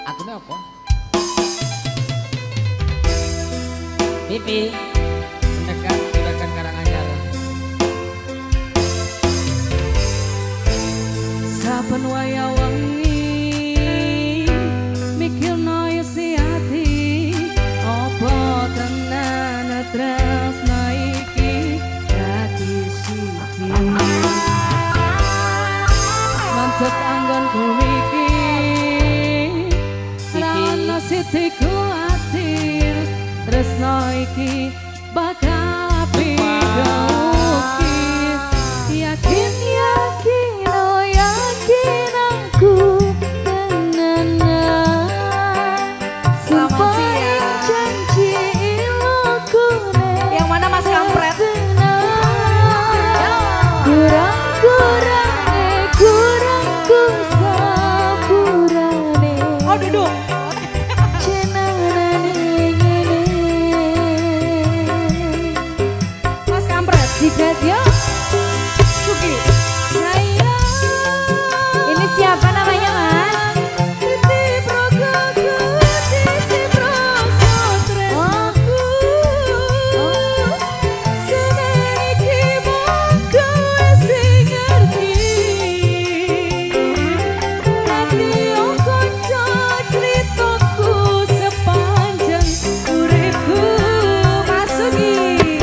Akunnya apa? Pipi Mendekat Karanganyar. Saben waya wengi mikirno isi ati apa tenan tresno iki dadi siji. Mancet anggonku iki rano siti kuatir tresno iki bakal pidoki. Yakin oh yakin aku tenanan. Selamat siang. Janji ilokune Yang mana Mas Kampret? Kurangku saburane. Oh duduk. Mas Kampret. Jika dia Sugi. ini siapa namanya Mas? Titip rogoku, titip rasa tresnaku. Semeniki monggo sing ngerti. Nanti konco critaku sepanjang uripku. Mas Sugi.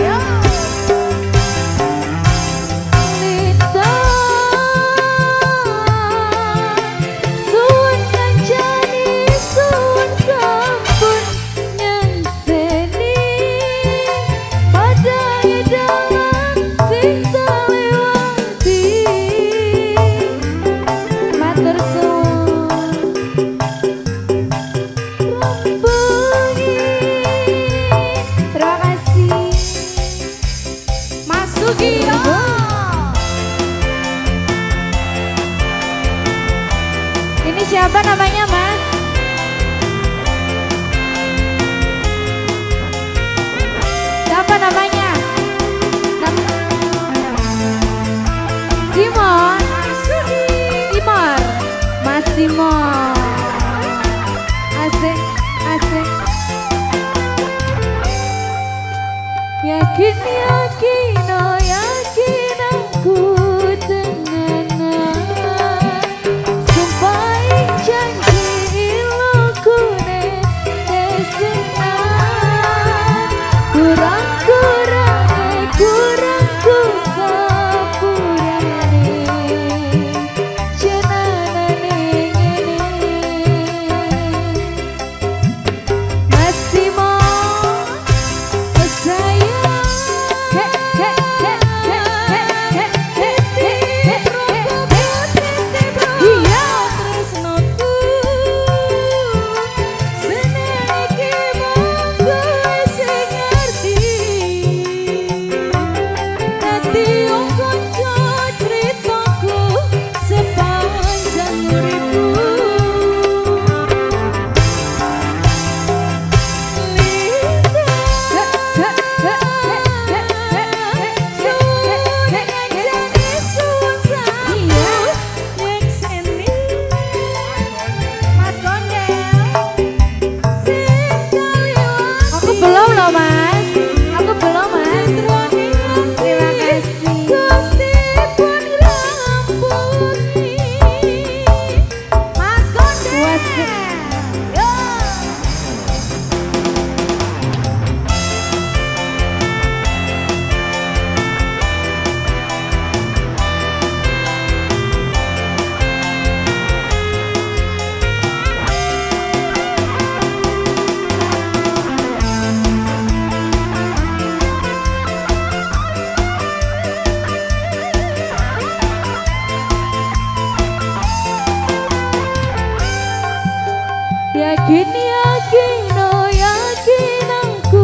Ini siapa namanya Mas? Siapa namanya? Simon. Simon. Mas Simon. Asik, asik. Yakin oh yakin aku tenanan. Sumpah janji ilokune desenan. Kurangku sapurane. Jenanane ngene. Mas Simon sayang. Yakin oh yakin aku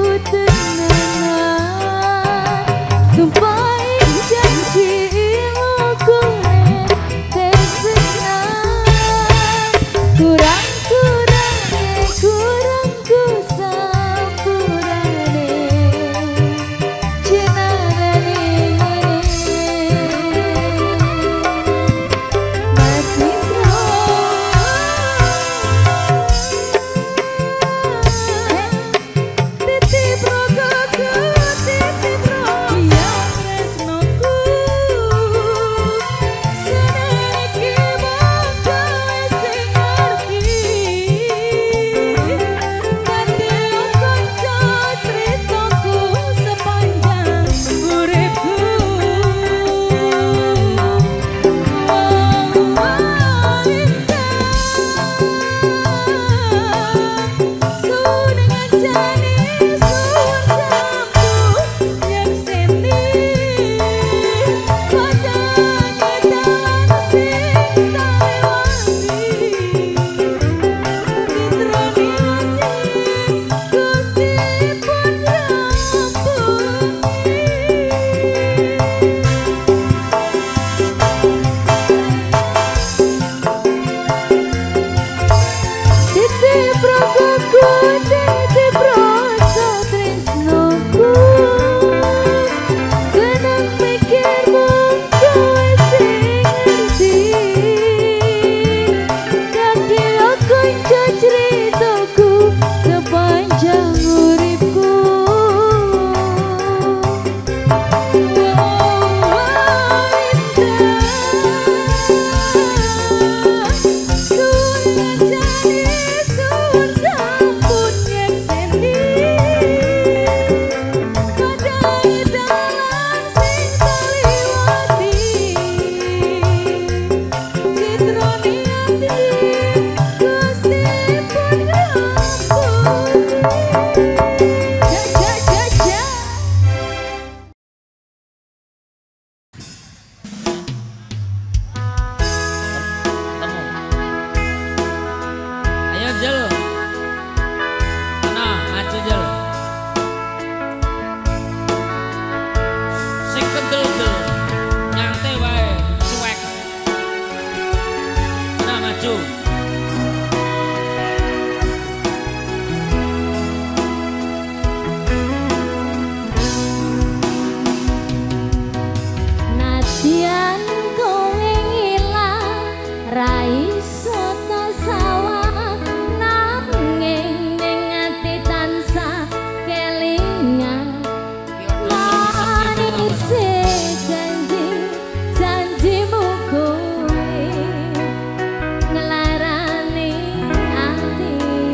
tenanan. Sumpah janji ilokune desenan. Kurangku sapurane. Jenanane ngene. Mas Simon maju. Nadyan kowe ngilang ra iso ta sawah nanging ning ati tansah kelingan manise janjimu kowe ngelarani ati.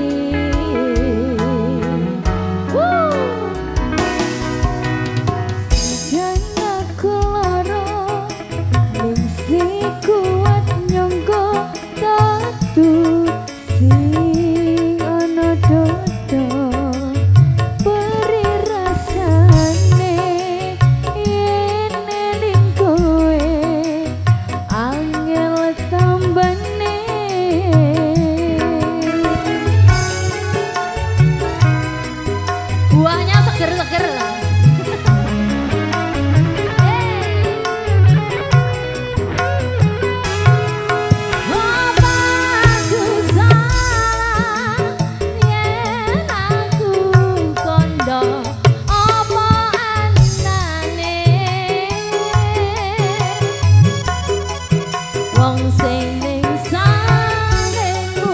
Dan aku lara ning kuat nyangka tatu sing ana dodo beri rasane yen ning kowe angel tambane. Buahnya seger-seger lah. Wong sing ning sanengmu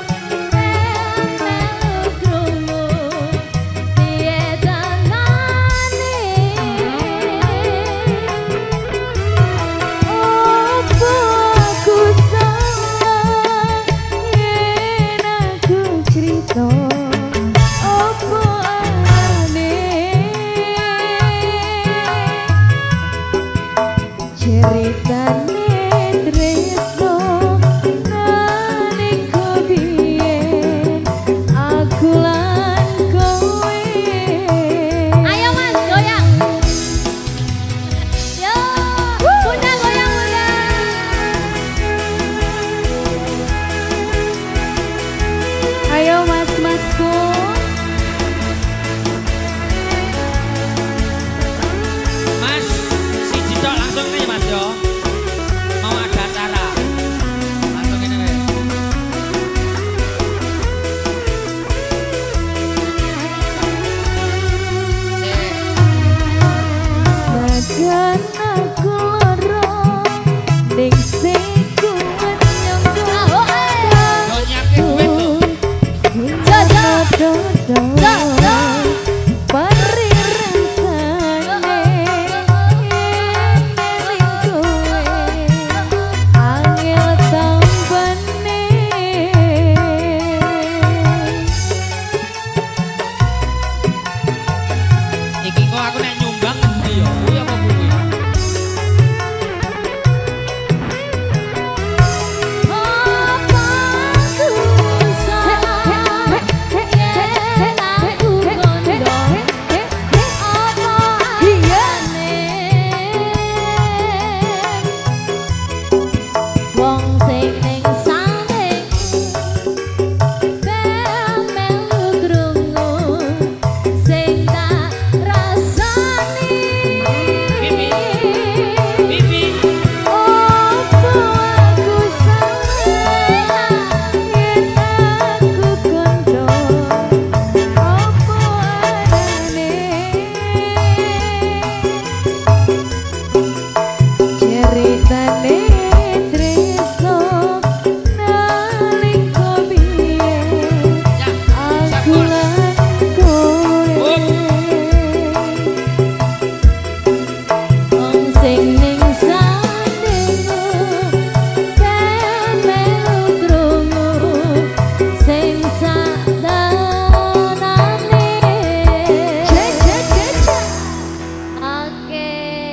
melu krungu piye danane. Opo aku salah yen aku crito opo aneh ceritane Mas, si Cidok langsung nih Mas yo. Mau ada acara. Langsung ini weh. Badan aku lara ning sing kuat nyangka Yo nyiapke duit tuh. beri rasane yen kowe angel tambane. Iki kok aku nek nyumbang ngendi yo? Kuwi apa kuwi? Wong sing ning saneng melu krungu sing tak rasani. Bibi. Bibi. Opo aku salah yen aku kondo opo aneh ceritane tresno nalika biyen Ya, aku sabur. lan kowe wong sing ning sanengmu melu krungu sing sadanane. Oke.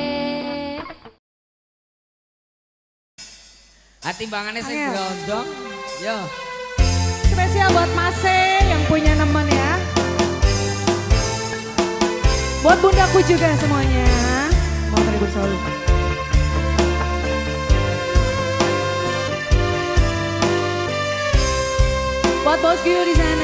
Timbangannya sing Angel. grondong. Yo. Spesial buat Mase yang punya nemen ya. Buat bundaku juga semuanya. Mau teribut selalu. Buat bosku di sana.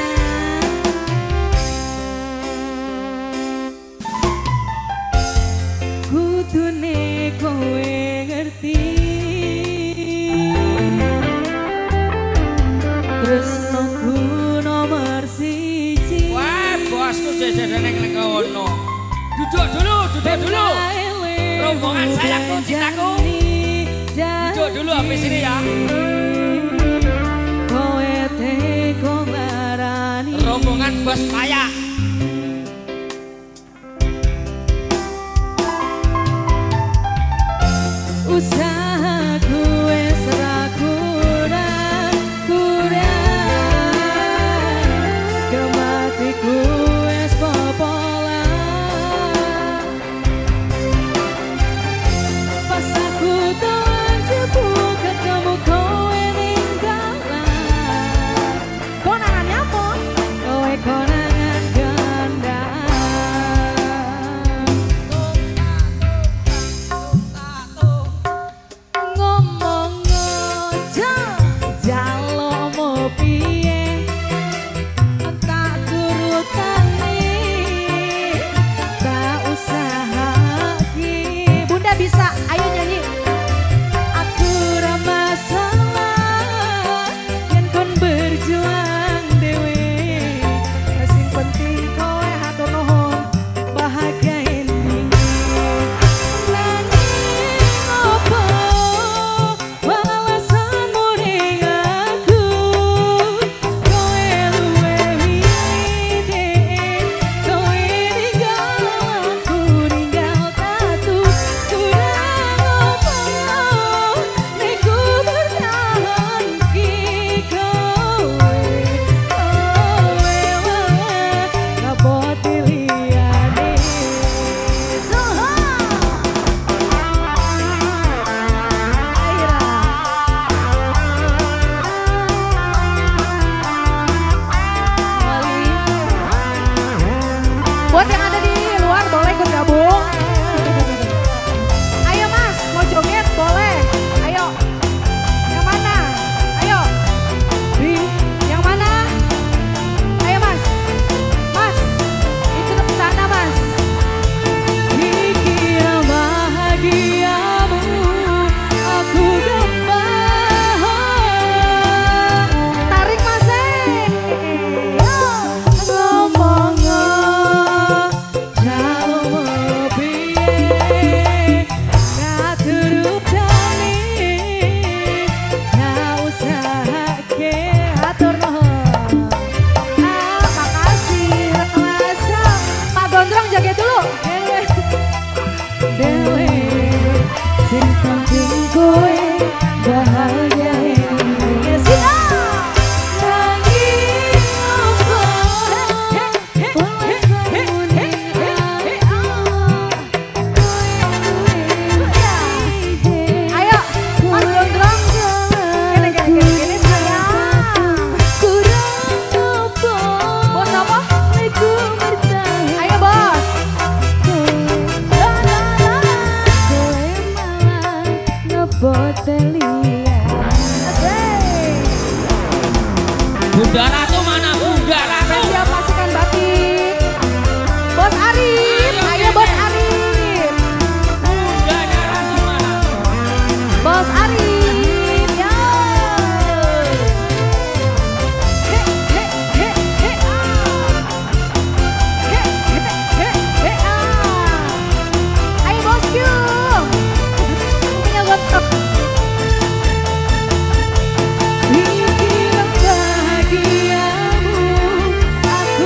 Kudune kowe ngerti cintaku. Duduk dulu habis ini ya. Rombongan bos payah. Usahaku wis ra kurang-kurang, kematiku wis popolan. Pas aku telan jebu ketemu kowe ning dalan. Konangan apa? Kowe konangan gandaan. Bisa, ayo nyanyi. Aku ramah salah, yen kon berjuang dewe. Sing penting kowe hatur nuhun, bahagia ini. Nanging opo alasanmu ning aku? Kowe luwe wide, kowe ninggal aku, ninggal tatu. Buat yang ada di luar boleh ikut gabung. Ayo mas, mau joget boleh. Ayo. Yang mana? Ayo. Yang mana? Ayo mas. Mas, itu ke sana mas. Dikira bahagiamu, aku gembah. Tarik mas. Ngomong bahagia ini siap. Nanging opo alasanmu ning ayo mas gondrong gini sayang. Kurang opo bos apa? Aku bertahan. Ayo bos. Kowe malah ngeboteli. Bunda Ratu mana Bunda Ratu? Siap pasukan batik. Bos Arif, ayo bos Arif. Bunda Ratu mana? Bos Arif, ya. He he he he he he he ayo bosku. Punya laptop. Dikira bahagiamu,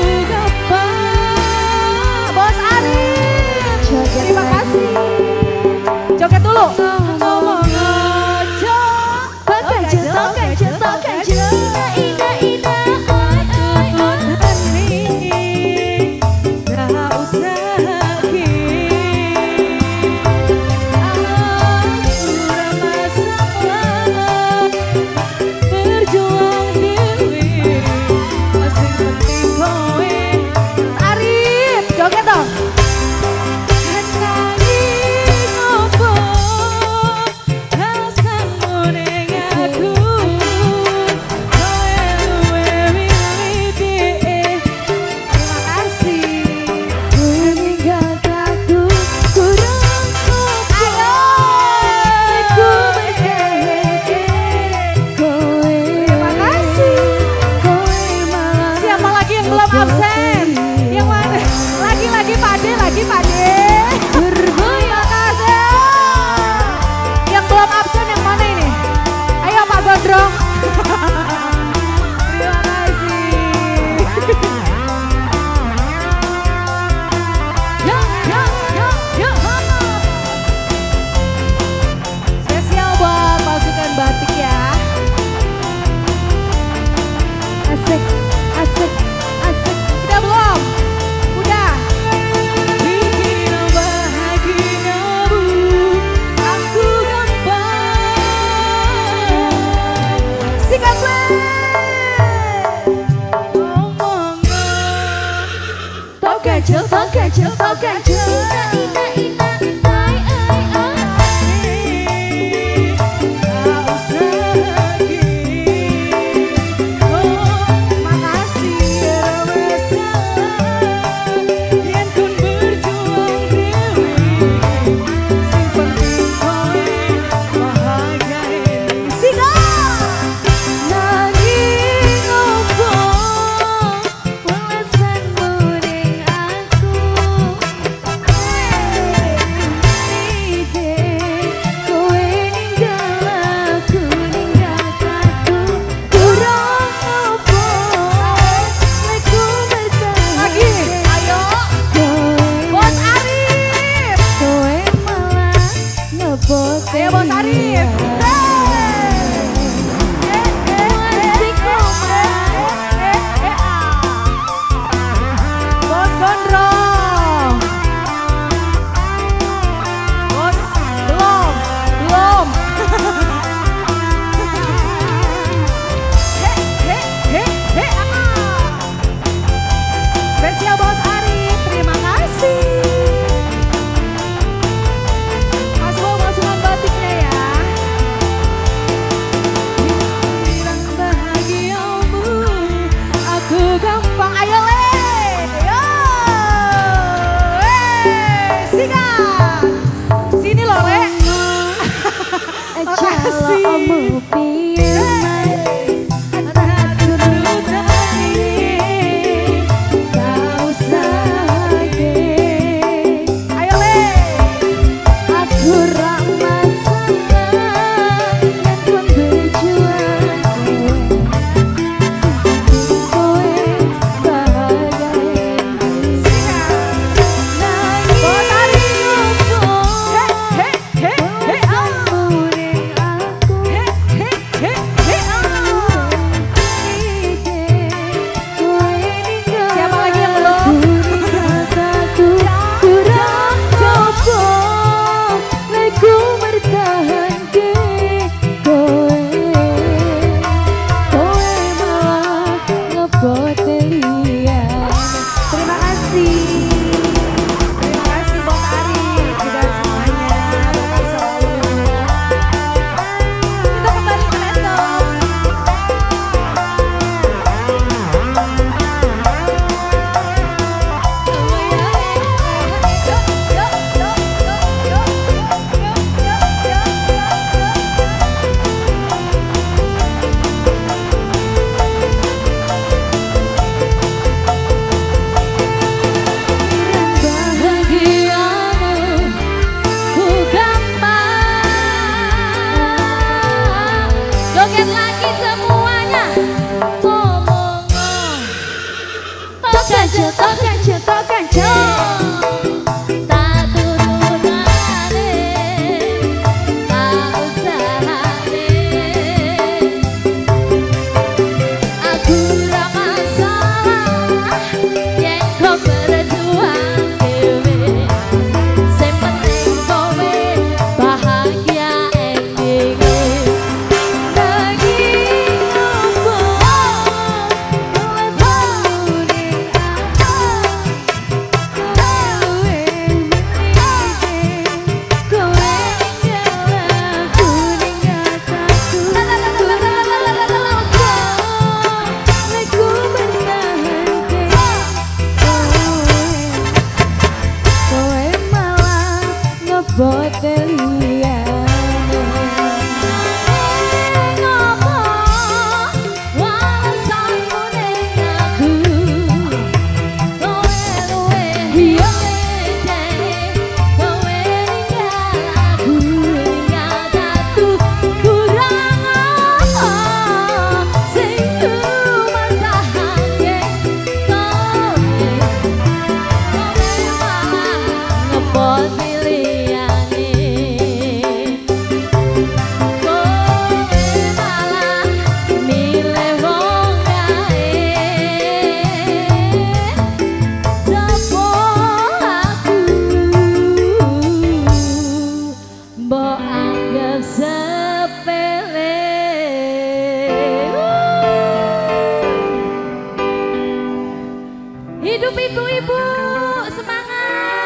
Hidup ibu-ibu, semangat.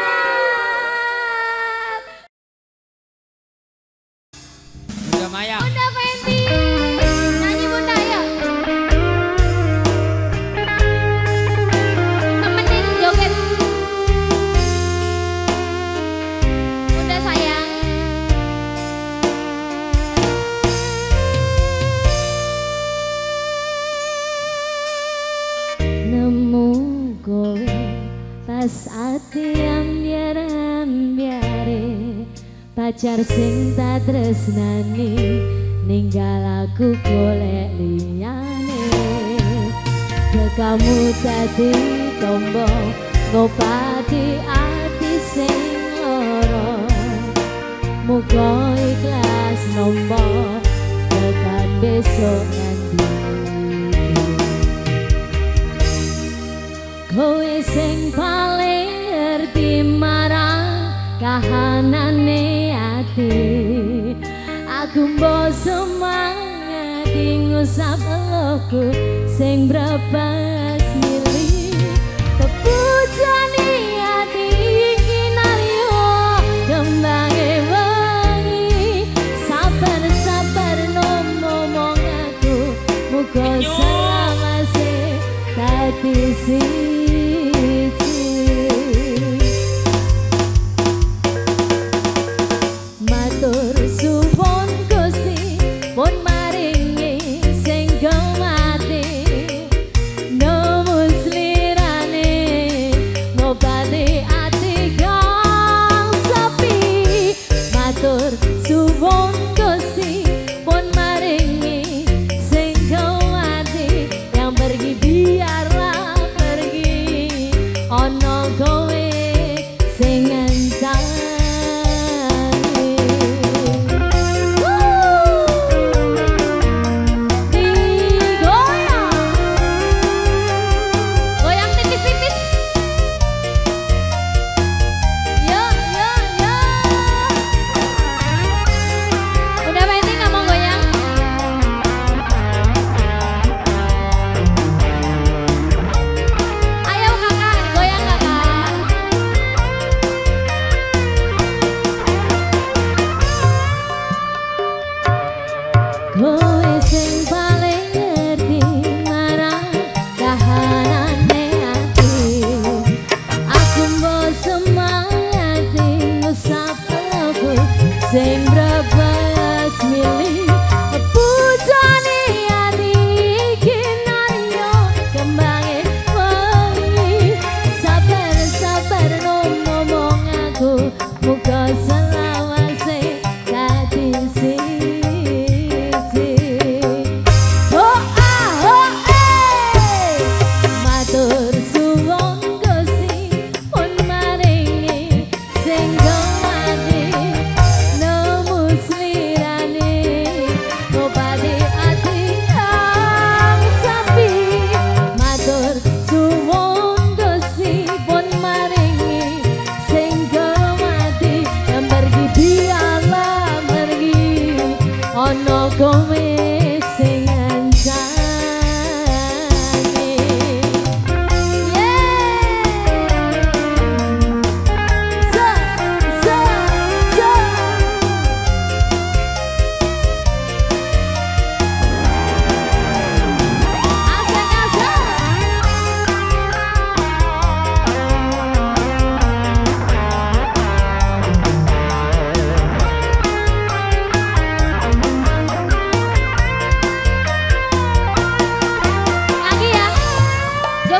Bunda Maya. Bunda Fenty, nyanyi Bunda ya. Temenin joget. Bunda sayang. Nemu kowe pas ati ambyar-ambyare pacar sing tak tresnani ninggal aku golek liyane kamu dadi tombo ngobati ati sing lara muga ikhlas nombo tekan besok nanti kowe sing paling ngerti marang kahanane ati aku mbok semangat ngusap eloku sing brabas milih pepujani ati kinaryo kembange wengi sabar-sabar ngomong aku muga selawase dadi siji matur suwun Gusti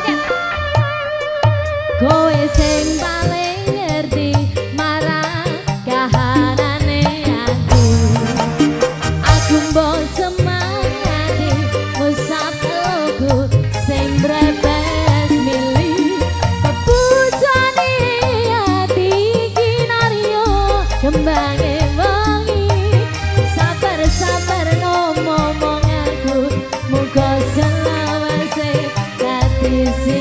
joget. Kowe sing paling ngerti marang kahanane ati. Aku mbok semangati musab logo sing bretes milih. Pepujane ati kinaryo kembange wangi. Sabar-sabar ngomong aku muga selawase dadi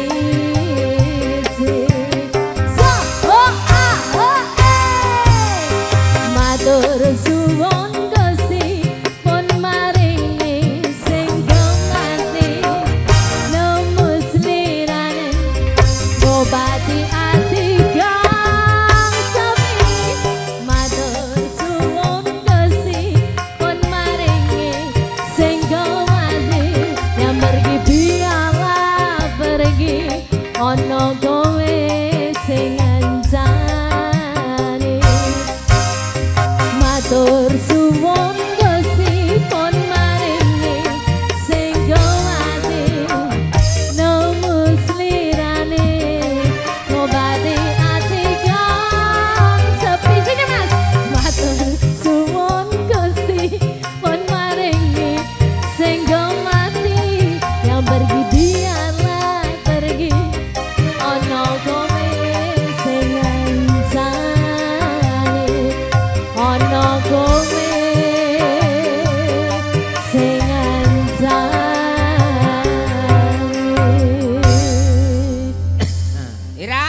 siji. So, oh ah oh matur suwun Gusti pun maringi sing gumati nemus lirane ngobati ati kang sepi. Matur suwun Gusti pun maringi sing gumati yang pergi biarlah pergi ono kowe sing ngancani. Matur suwun Gusti pun maringi sing gumati nemus lirane ngobati ati kang sepi. Sini Mas. Matur suwun Gusti pun maringi sing gumati yang pergi biarlah pergi ono kowe sing ngancani. Ono kowe sing ngancani. Ira.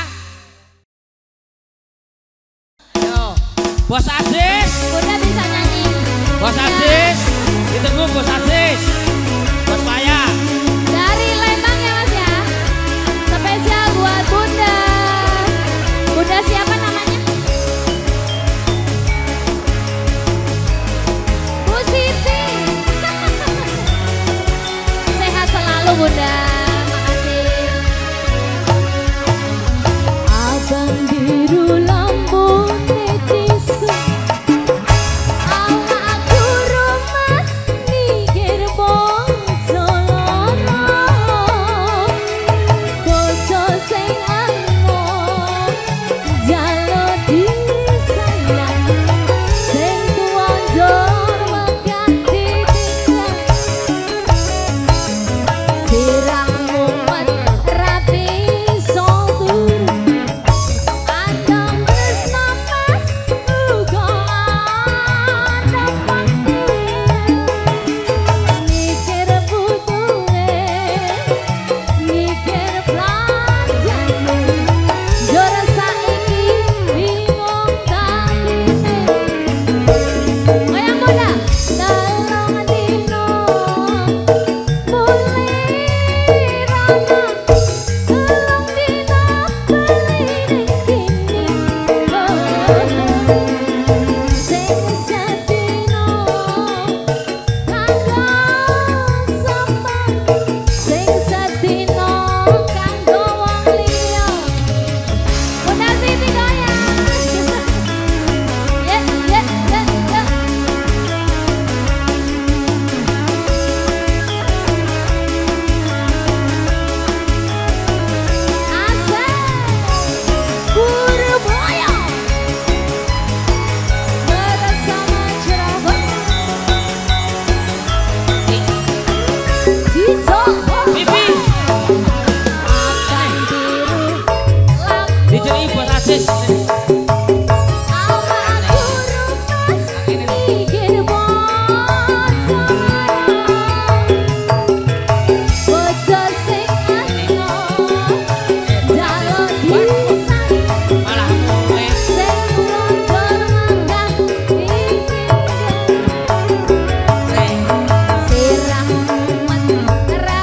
Ayo, Bos Aziz. Bunda bisa nyanyi. Bos Aziz. Ditunggu Bos Aziz. Bos Maya. Dari Lembang ya Mas ya. Spesial buat Bunda. Bunda siapa namanya? Bu Siti. Sehat selalu Bunda. Makasih. Abang biru lambung netisku. Awakku rumas mikir bangsa loro. Bojo sing angon jalo disayang. Sing tuwa njur megah dipisah. Sirahmu mat rapi sotur. Adam tresno mas uga ana waktu. Mikir butuhe, mikir belanjane. Jor saiki bingung taline. Goyang Bunda. Telung dino mulai rana. Telung dino bali ning kene. Sing sedino kanggo sampeyan. Sing sedino kanggo wong liya. Bunda Siti goyang. Ye ye ye ye. Asik Purboyo bersama Cirebon. Iso Pipi. akan biru Dijeli Bos Aziz. awakku rumas mikir bangsa loro. Bojo sing angon jalo disayang. Malah mulai. Sing tuwa njur megah dipisah. Sirahmu mat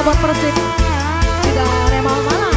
buat Persib juga Rema Malang.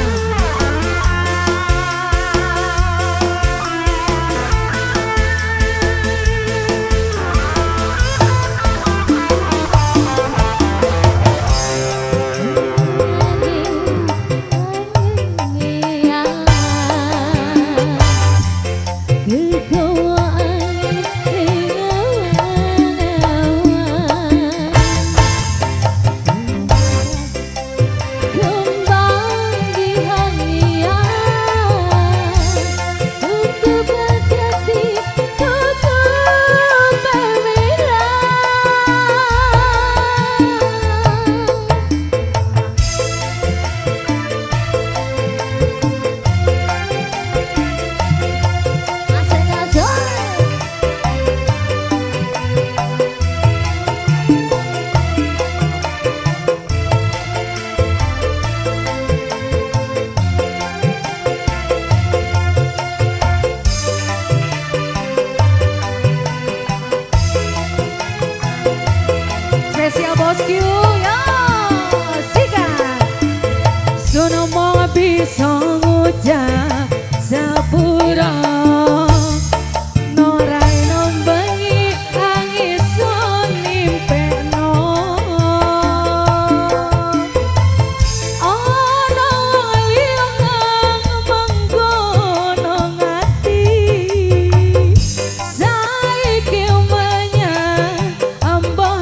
Spesial bosku ya sikat sono mau bisa ngucap sepura norai nombengi angin sonimpeno ono liang menggono ngati saiki menyang amboh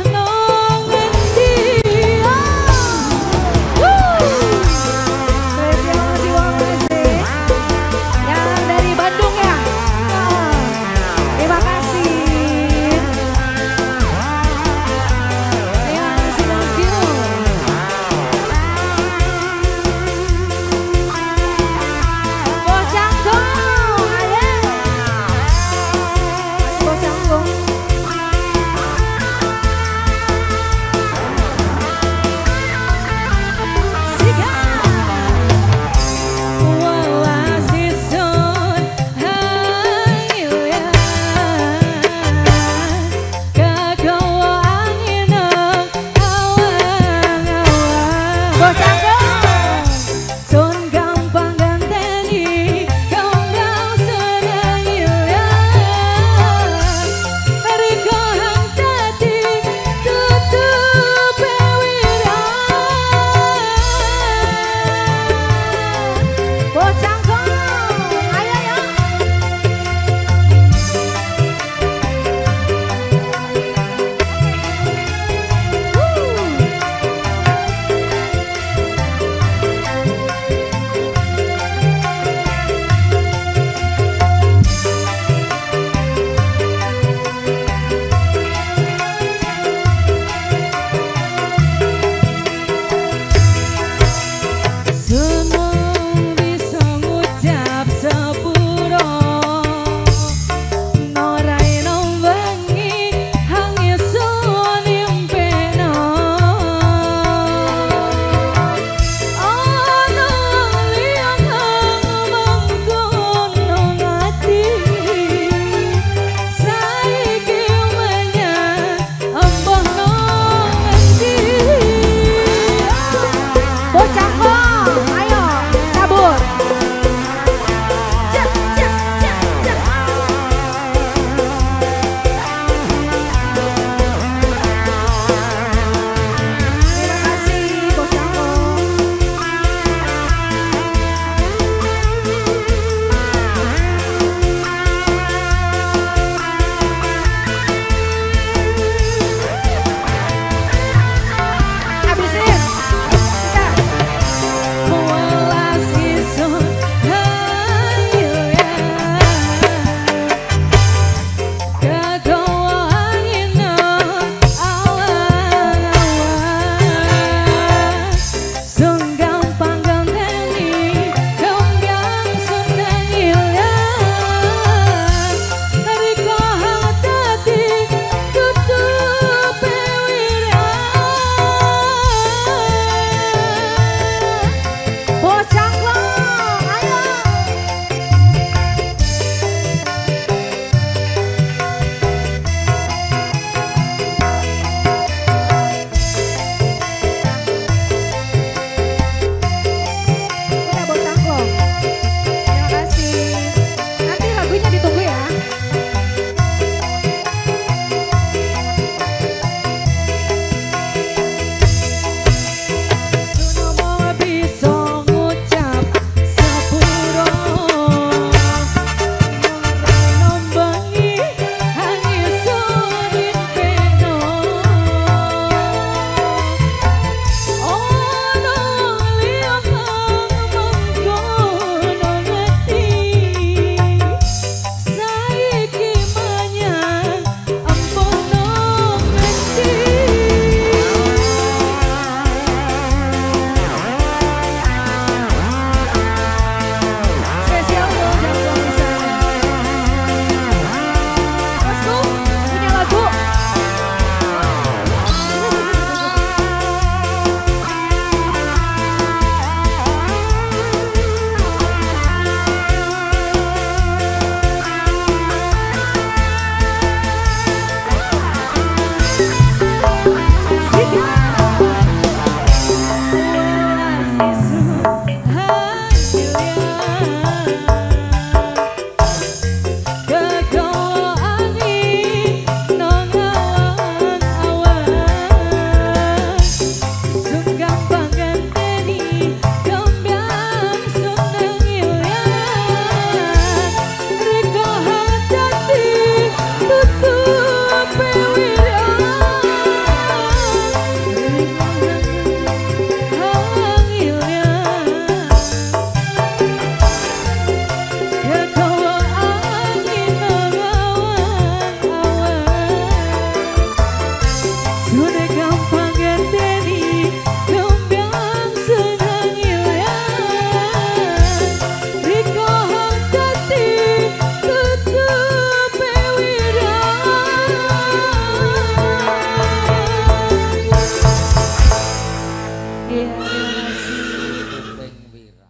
Iya, terima kasih. Kuping Wira.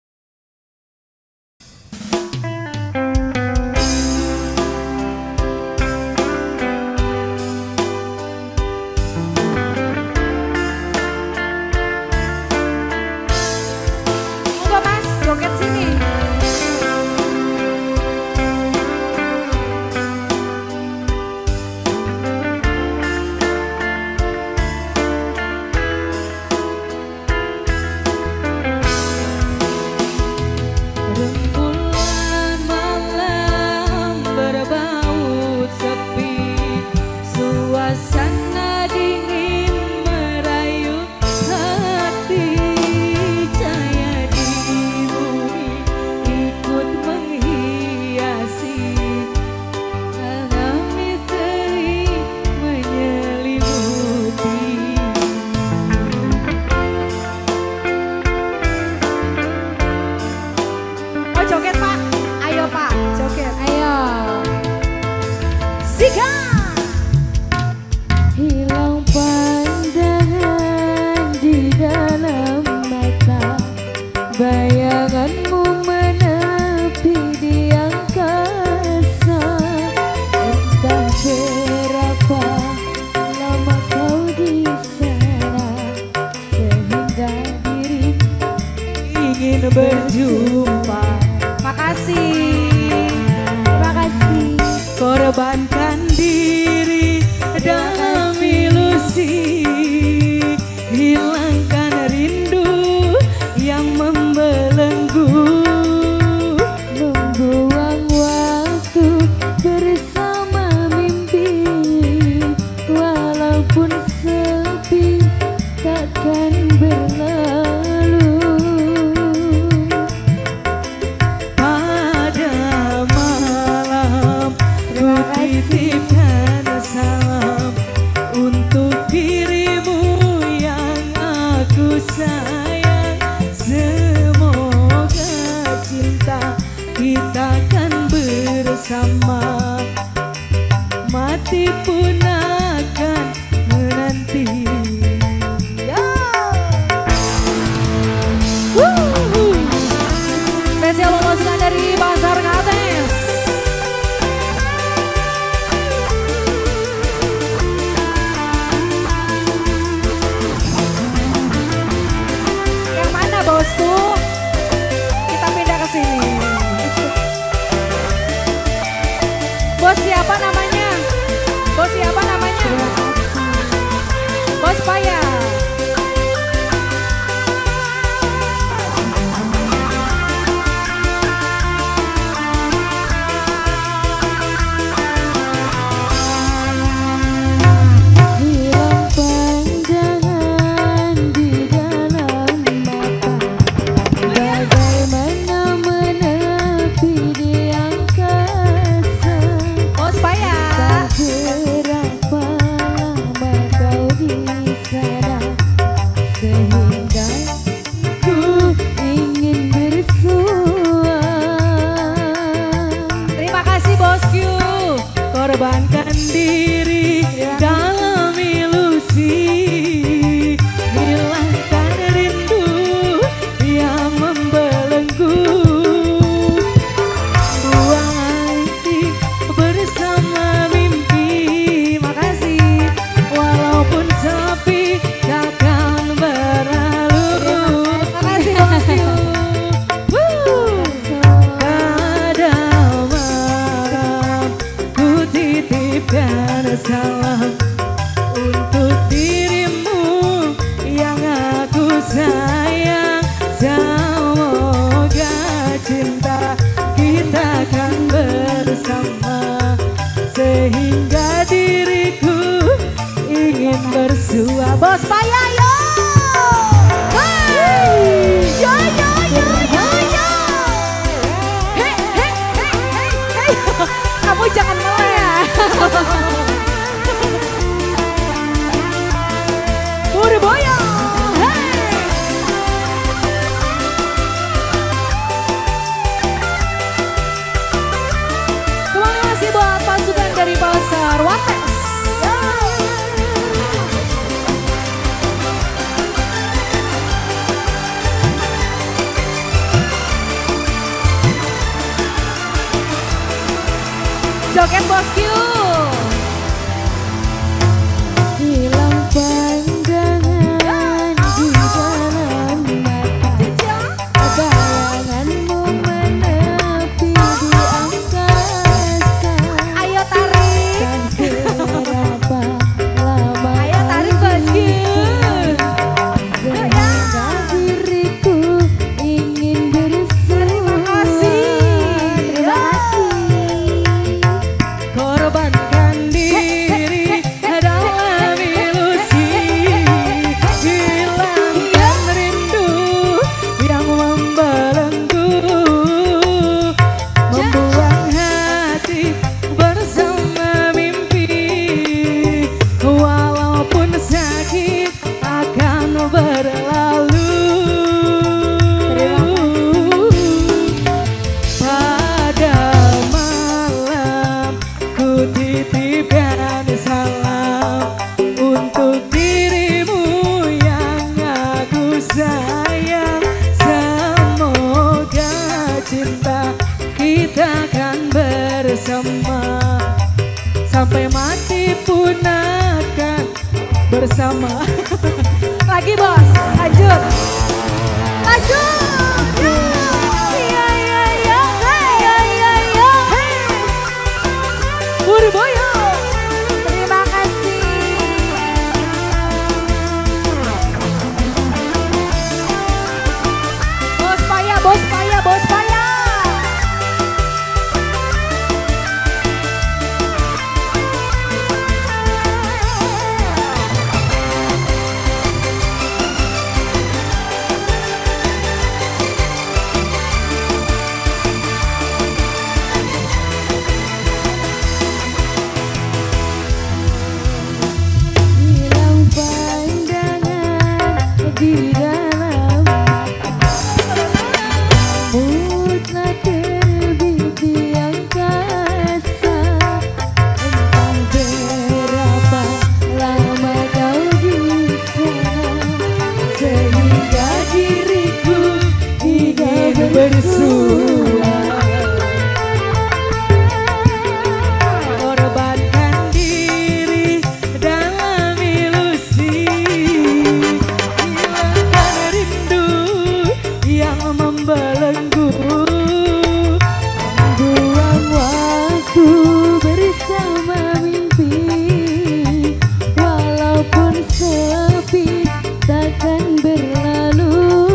Monggo Mas, joget sini. Rembulan malam berbaut sepi, suasana dingin merayu hati. Cahaya di bumi ikut menghiasi, tanah misteri menyelimuti. Oh joget Pak, ayo Pak, joget. Ayo. Sika. Hilang pandangan di dalam mata, bayanganmu menepi di angkasa. Entah berapa lama kau di sana, sehingga diri ingin berjumpa. Makasih. Terima kasih. Korbankan diri dalam ilusi, hilangkan rindu yang membelenggu, membuang waktu bersama mimpi, walaupun sepi takkan berlalu. Pada malam ku titipkan salam untuk dirimu yang aku sayang. Semoga cinta kita kan bersama, mati pun akan menanti. Spesial pemasukan dari Pasar Ngates. Yang mana bosku? Kita pindah ke sini. Joget bosku. Hilang pandangan di dalam mata, bayanganmu menepi di angkasa. Ayo tarik. Dan berapa lama Ayo tarik bosku. sehingga diriku ingin Terima kasih. Terima kasih. Korbankan diri dalam ilusi, hilangkan rindu yang membelenggu, membuang hati bersama mimpi, walaupun sakit akan berlalu. Pada malam ku titipkan salam untuk dirimu yang aku sayang. Semoga cinta kita akan bersama sampai mati pun akan bersama. Lagi bos, lanjut. Lanjut. Ya, ya, ya, ya, ya, ya. Purboyo. Terima kasih. Bos paya, bos paya, bos paya. Hilang pandangan di dalam musnah terbit di angkasa. Entah berapa lama kau di sana, sehingga diriku ingin bersua. Korbankan diri dalam ilusi, hilangkan rindu yang membelenggu, buang waktu bersama mimpi, walaupun sepi takkan berlalu.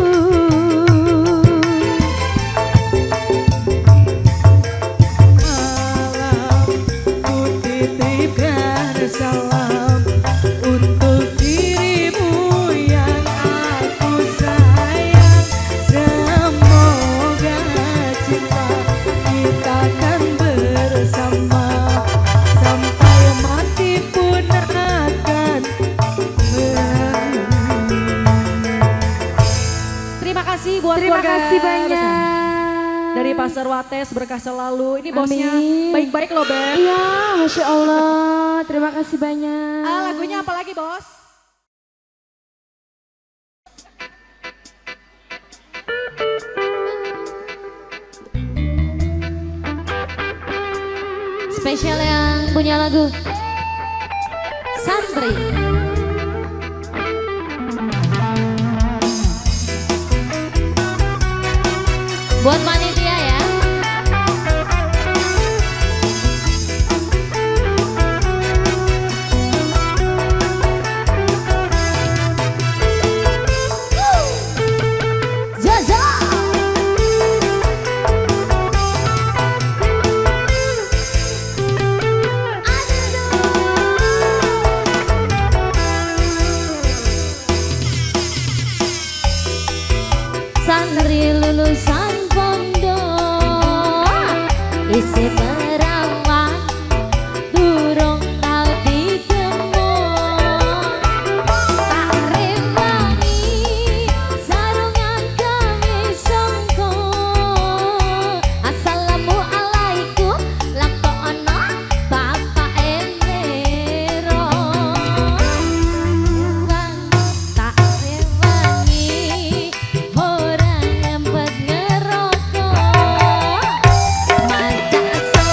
Malam ku titipkan salam untuk dirimu yang aku sayang. Semoga cinta kita akan bersama sampai mati pun akan Terima kasih buat Terima keluarga kasih banyak. dari Pasar Wates, berkah selalu. Ini bosnya Amin. baik-baik loh Beb. Iya, Masya Allah. Terima kasih banyak. Lagunya apa lagi bos? Spesial yang punya lagu Santri. Buat panitia ya. Zaza. Santri lulusan pondok isi perawan durung tau ditemu, tak rewangi sarungan gamis songko. Assalamualaikum lakono bapak emero, tak rewangi orang nyempet ngerokok. Masa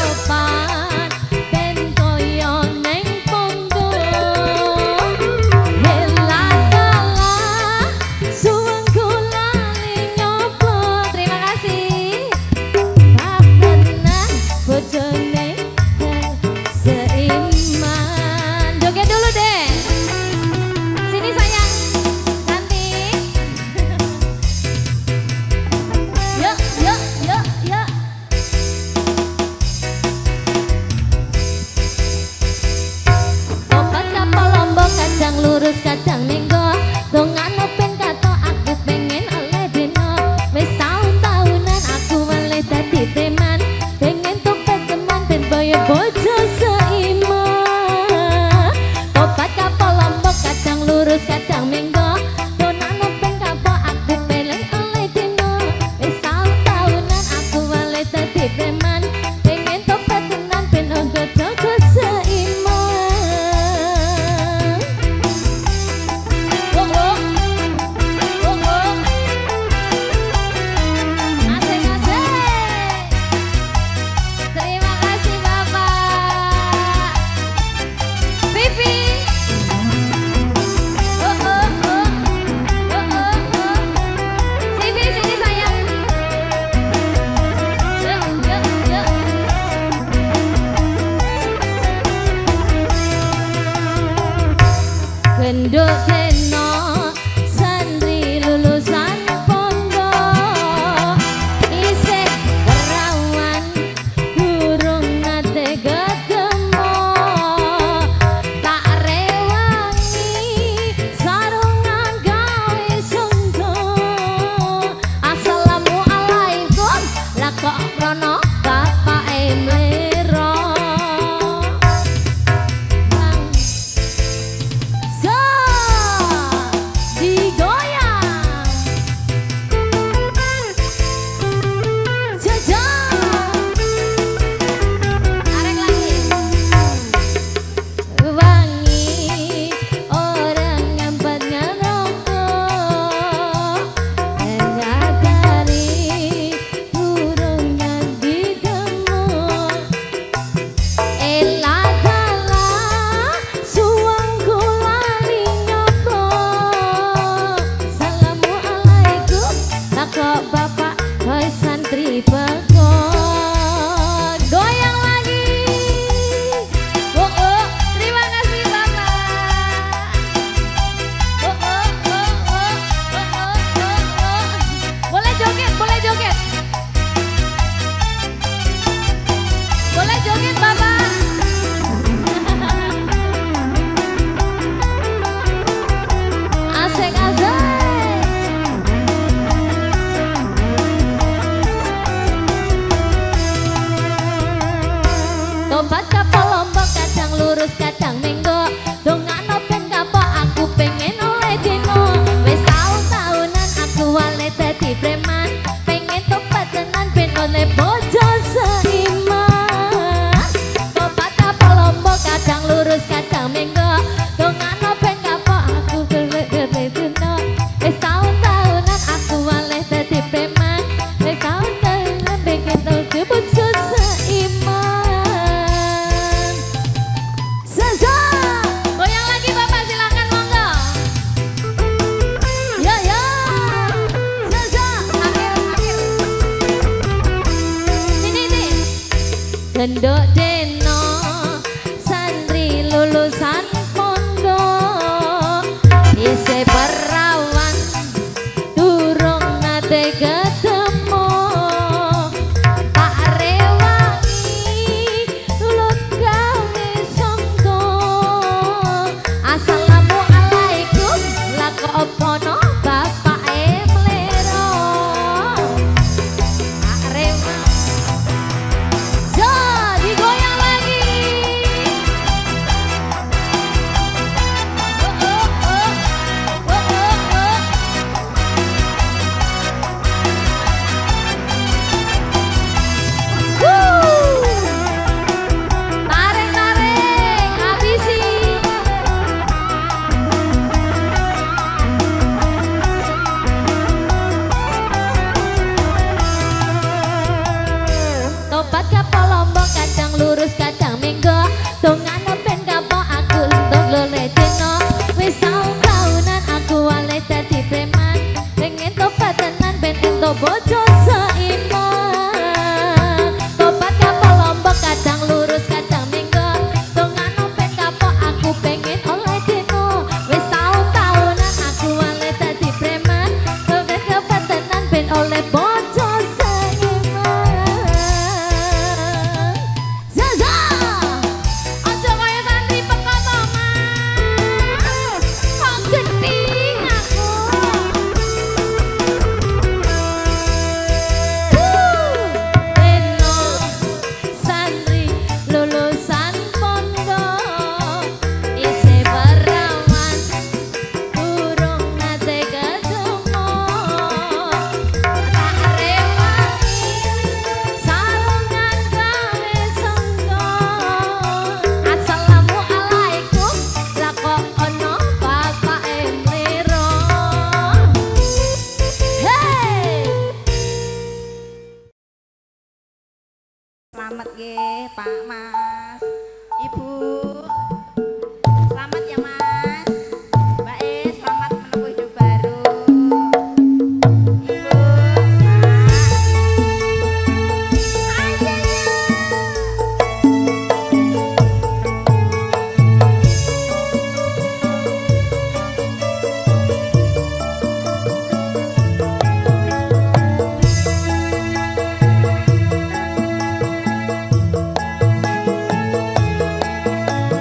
oleh bojo seiman. Tobat apa lombok kadang lurus kadang menggok. Dongano ben kapok aku gere-gere wis taun-taunan aku waleh dadi preman. Wis taun-taunan bikin tau bojo seiman. Zaza, goyang lagi Bapak silakan monggo. Yo yo, Zaza, akhir. Sini. Gendok deno, santri lulusan pondok, isih perawan, durung nate ketemu. Tak rewangi, tulut gawe sangka. Assalamualaikum, lako opono bapake mlero. Tak rewangi. So, digoyang lagi. Tarik, habisi. Tobat kapal lombok kadang lurus kadang menggok. Dongano ben kapok aku lentok lole dino. Wis taun-taunan aku waleh dadi preman. Pengen tobat tenan ben entuk bojo seiman. Tobat kapal lombok kadang lurus kadang menggok. Dongano ben kapok aku pengen oleh dino. Wis taun-taunan aku waleh dadi preman. Pengen tobat tenan ben oleh bojo seiman. Zaza, aja kaya santri pekotongan. Kok genting aku. Deno santri lulusan pondok, isih perawan, durung nate ketemu. Tak rewangi, sarungan gawe sangka. Assalamualaikum, lako ono bapake mlero. Hey! Selamat nggih Pak Mas, Ibu. Selamat ya Mas. Mbak selamat menempuh hidup baru. Ibu, Pak.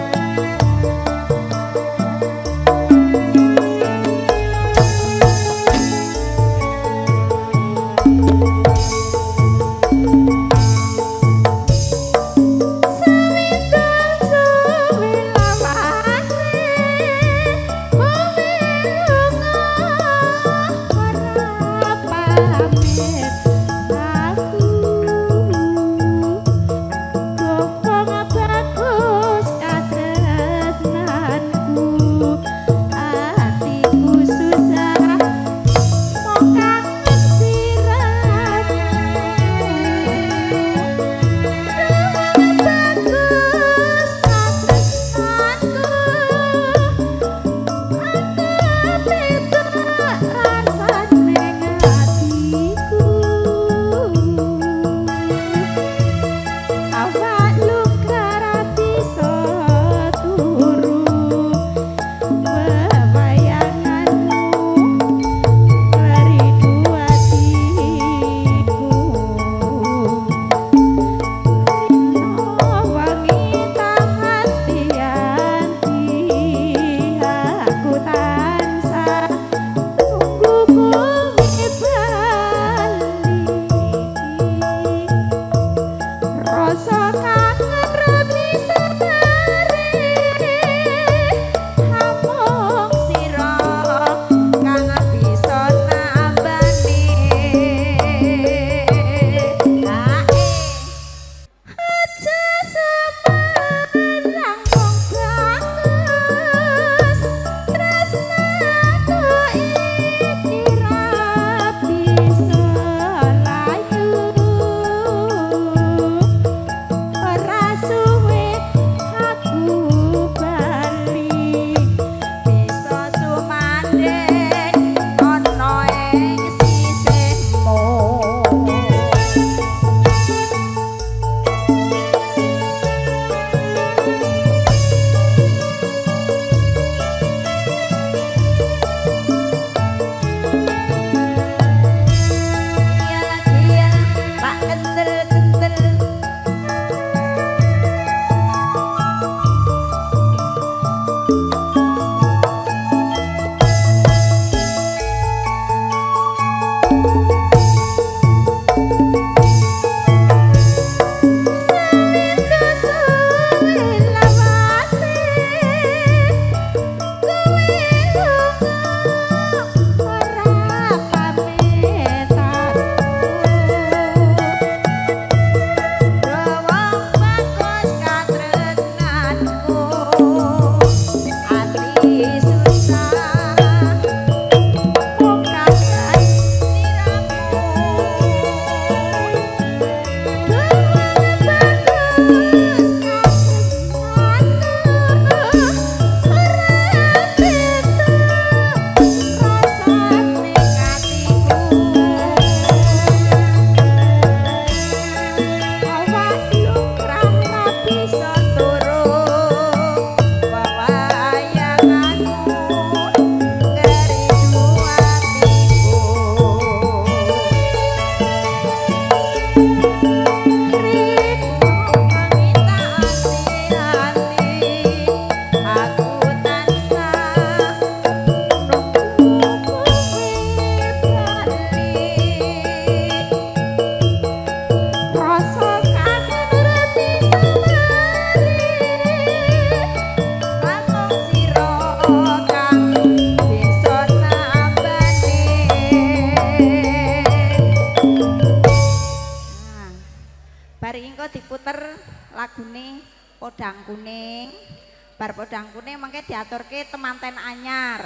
engko diputer lagune Podang Kuning. Bar Podang Kuning mangke diaturke temanten anyar.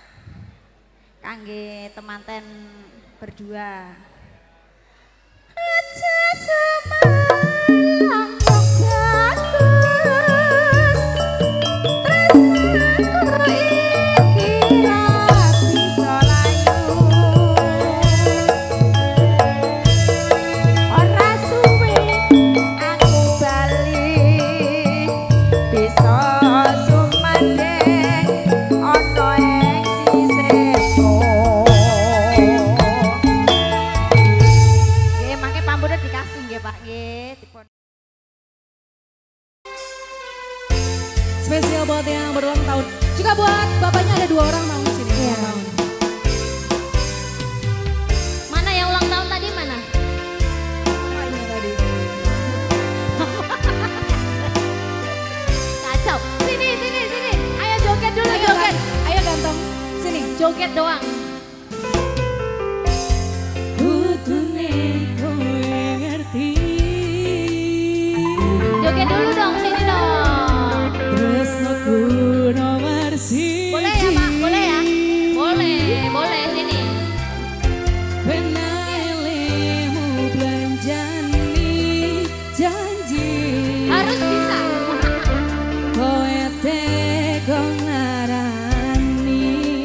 Kangge temanten berdua. Aja semalang kok bagus. Tresnaku iki ra bisa layu. Ora suwe aku bali bisa sumandheng ana ing sisihku. Nggih, mangke pamburan dikasih nggih Pak nggih. Spesial buat yang berulang tahun. Juga buat bapaknya ada 2 orang mau sini. Iya. Mana yang ulang tahun tadi mana? Bapaknya tadi. Kacau. Sini. Ayo joget dulu, joget. Ayo ganteng. Sini. Joget doang. Kutune kowe ngerti. Joget dulu dong, sini dong. Tresnaku nomor siji. Boleh ya Pak? Boleh ya? Boleh sini. Benalemu belanjani janji. Harus bisa. Kowe teko ngarani.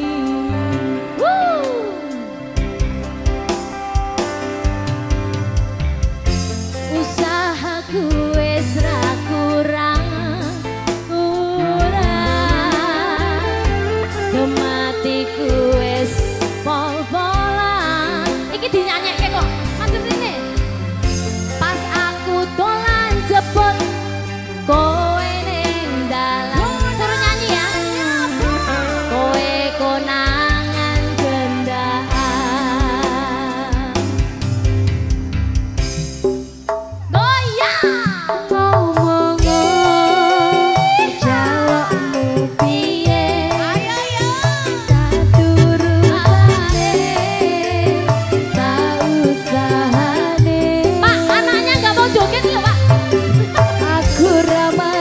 Usahaku wis ra kurang. Kematiku wis pol-polan. Iki dinyanyikke kok. Maksud ini. Pas aku dolan jebot kowe ning dalan. Suruh nyanyi ya. Kowe konangan gendaan. Goyang. Ngomong jalukmu piye? Tak turutane, tak usahane. Pak, anaknya nggak mau joget loh Pak. Aku ramah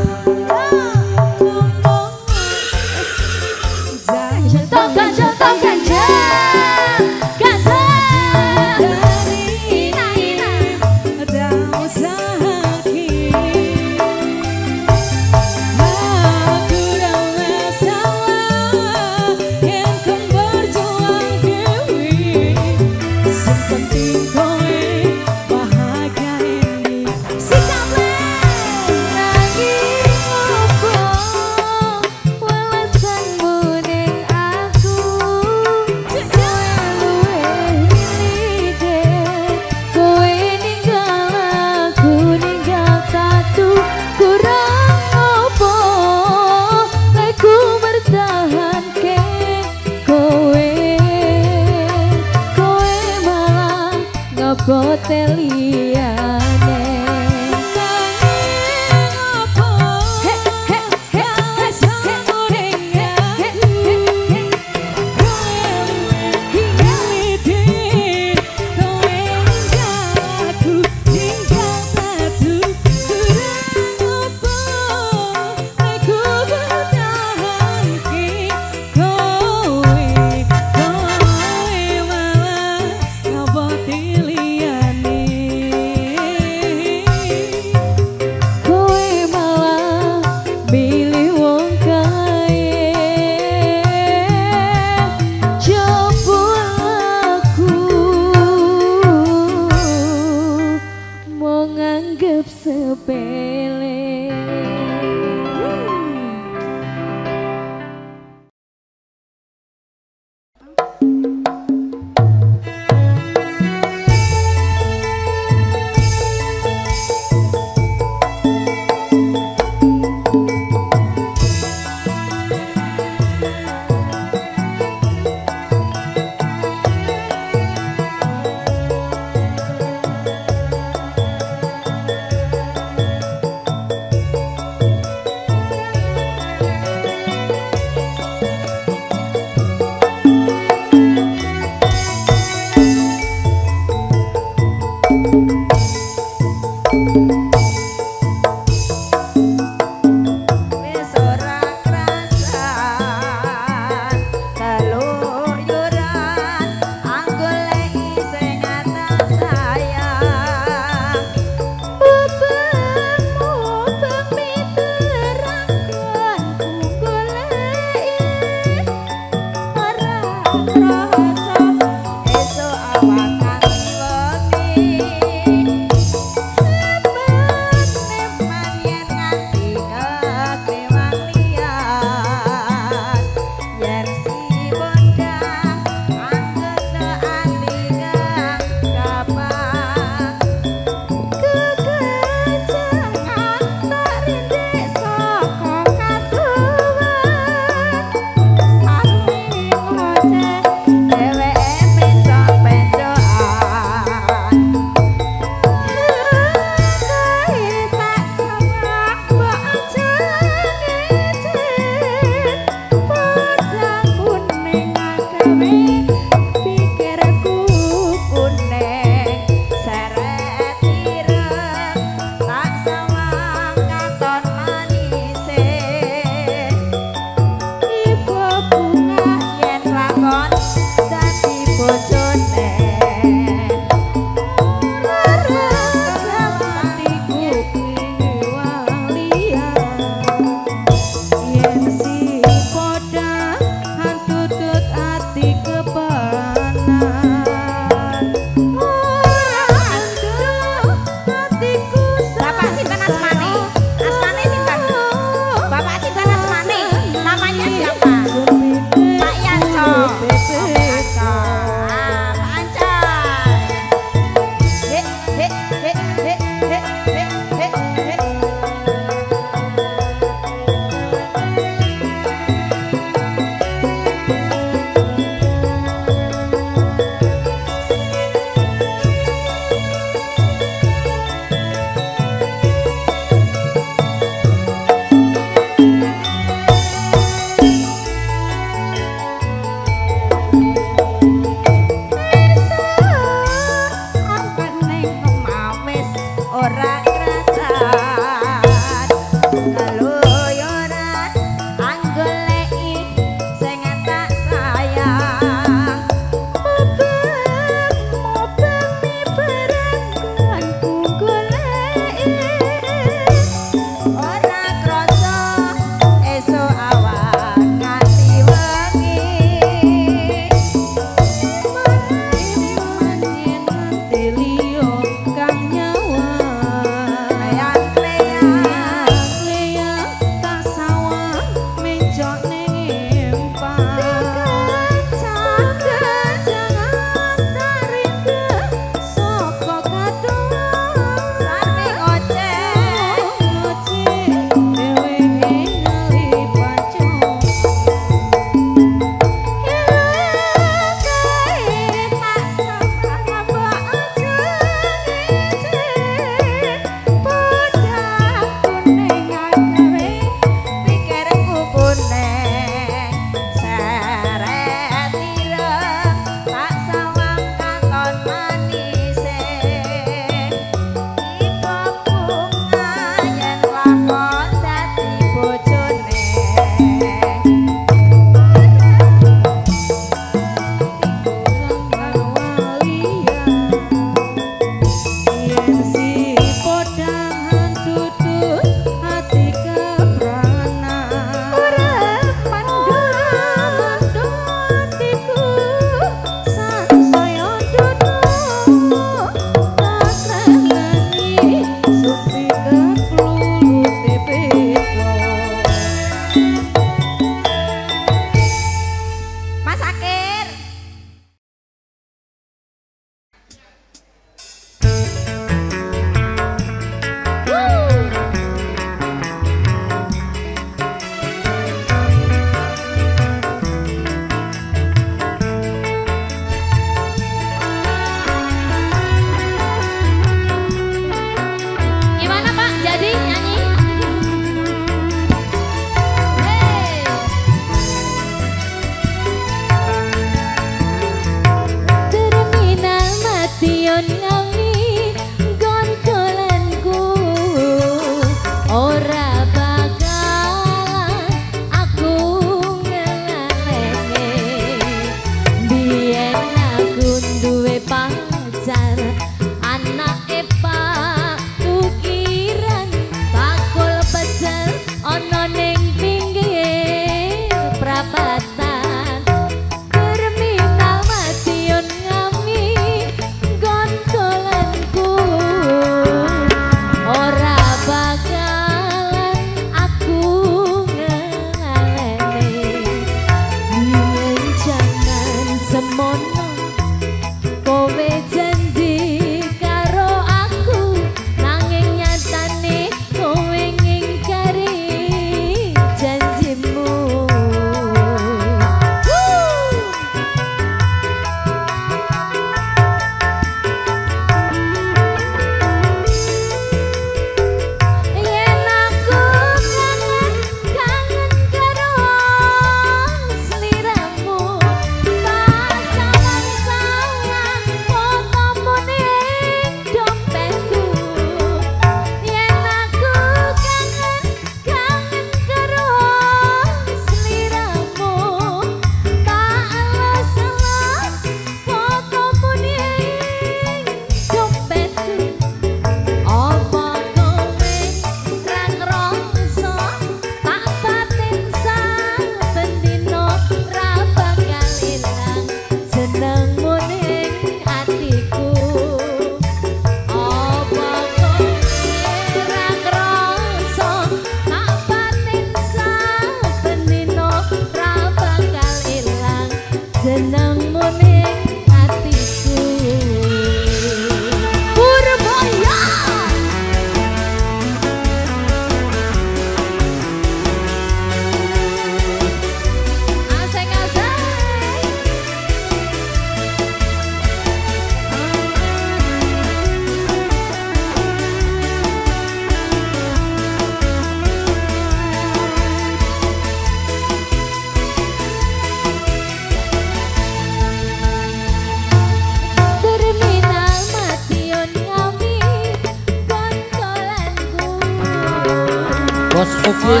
Bos Ukil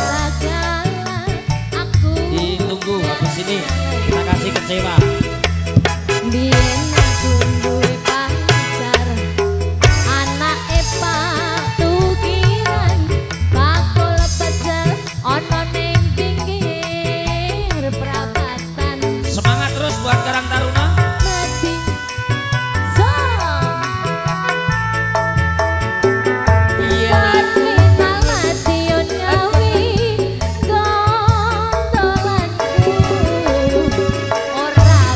aku ditunggu habis ini kita kasih kecewa. biyen aku duwe pacar anake Pak Tukiran bakul pecel ana ning pinggir perapatan Semangat terus buat Karang Taruna. mati so Iya. ora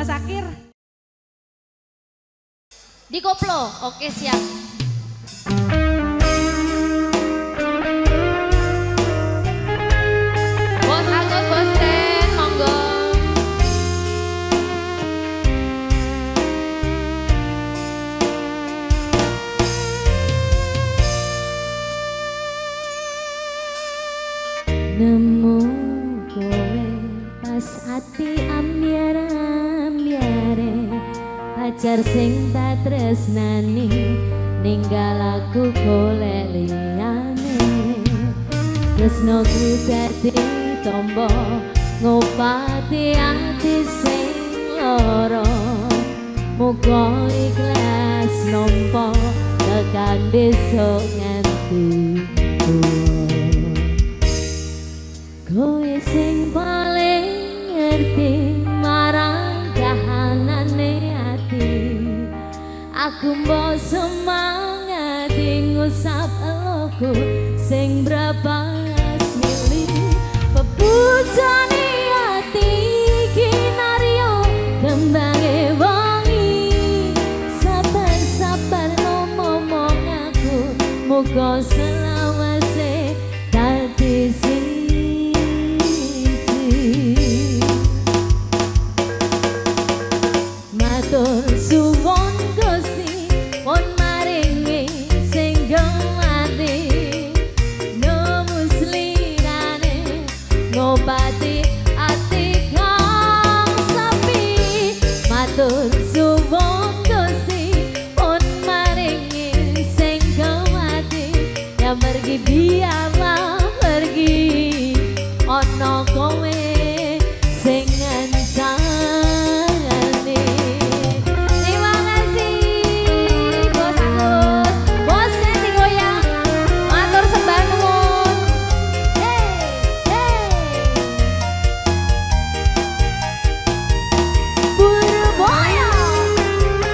Mas Akir. Dikoplo, oke siap. Bos Agus, Bos Ren, monggo. Nemu kowe pas ati ambyar-ambyare pacar sing tak tresnani ninggal aku golek liyane tresnoku dadi tombo ngobati ati sing lara muga ikhlas nampa tekan besok nganti kowe sing paling ngerti marang kahanane ati aku mbok semangati ngusap eloku sing brepas milih pepujane ati kinaryo kembange wangi sabar-sabar ngomong aku muga selawase dadi matur suwun Gusti pun maringi sing gemati nomus lirane ngobati ati kang sepi matur suwun Gusti pun maringi sing gemati yang pergi biarlah pergi ono kowe sing ngancani. Terima kasih Bos Agus, Bos Nanti Goyang, matur sembah nuwun. Hey, hey. Purboyo.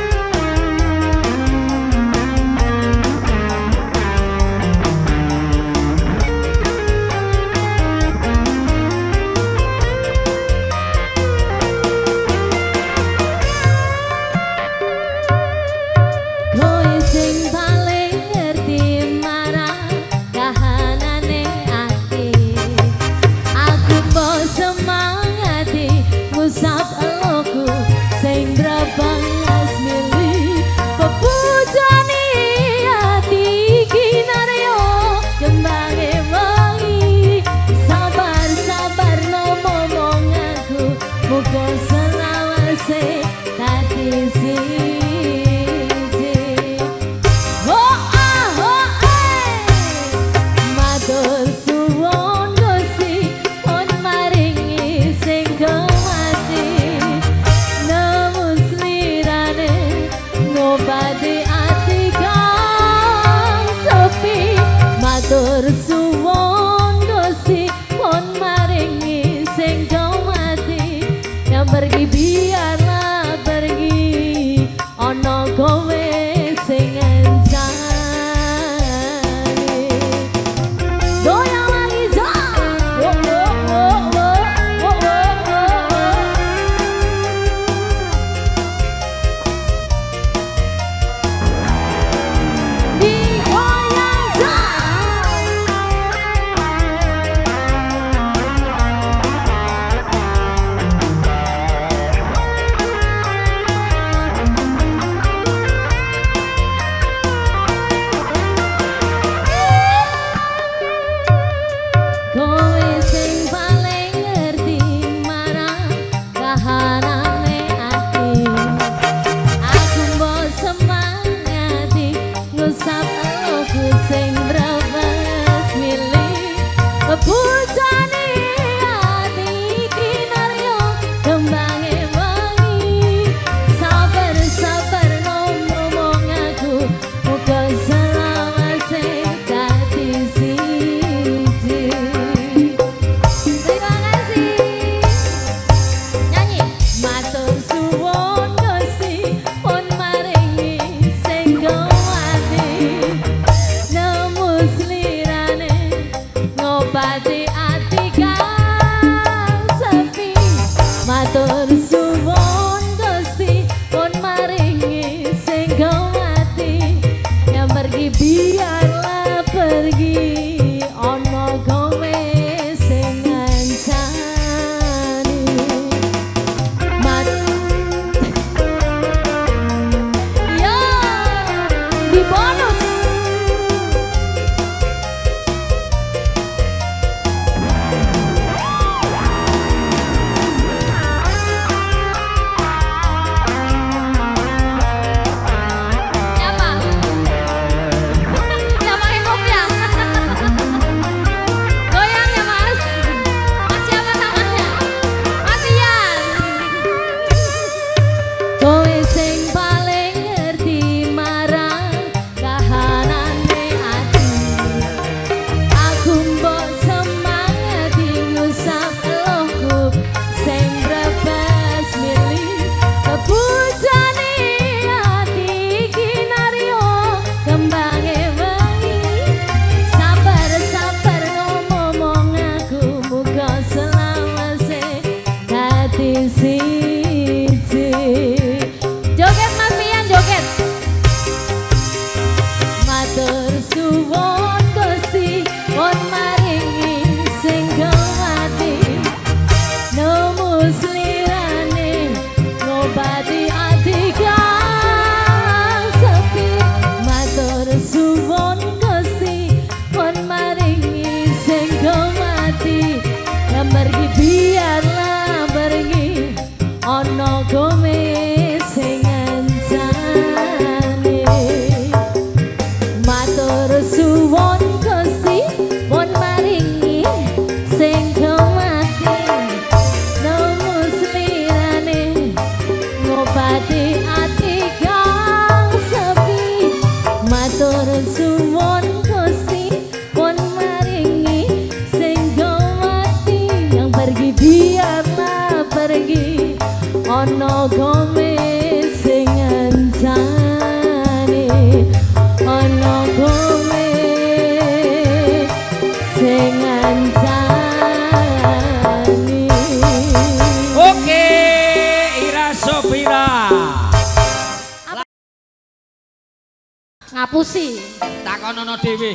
ngapusi. Takonono dhewe.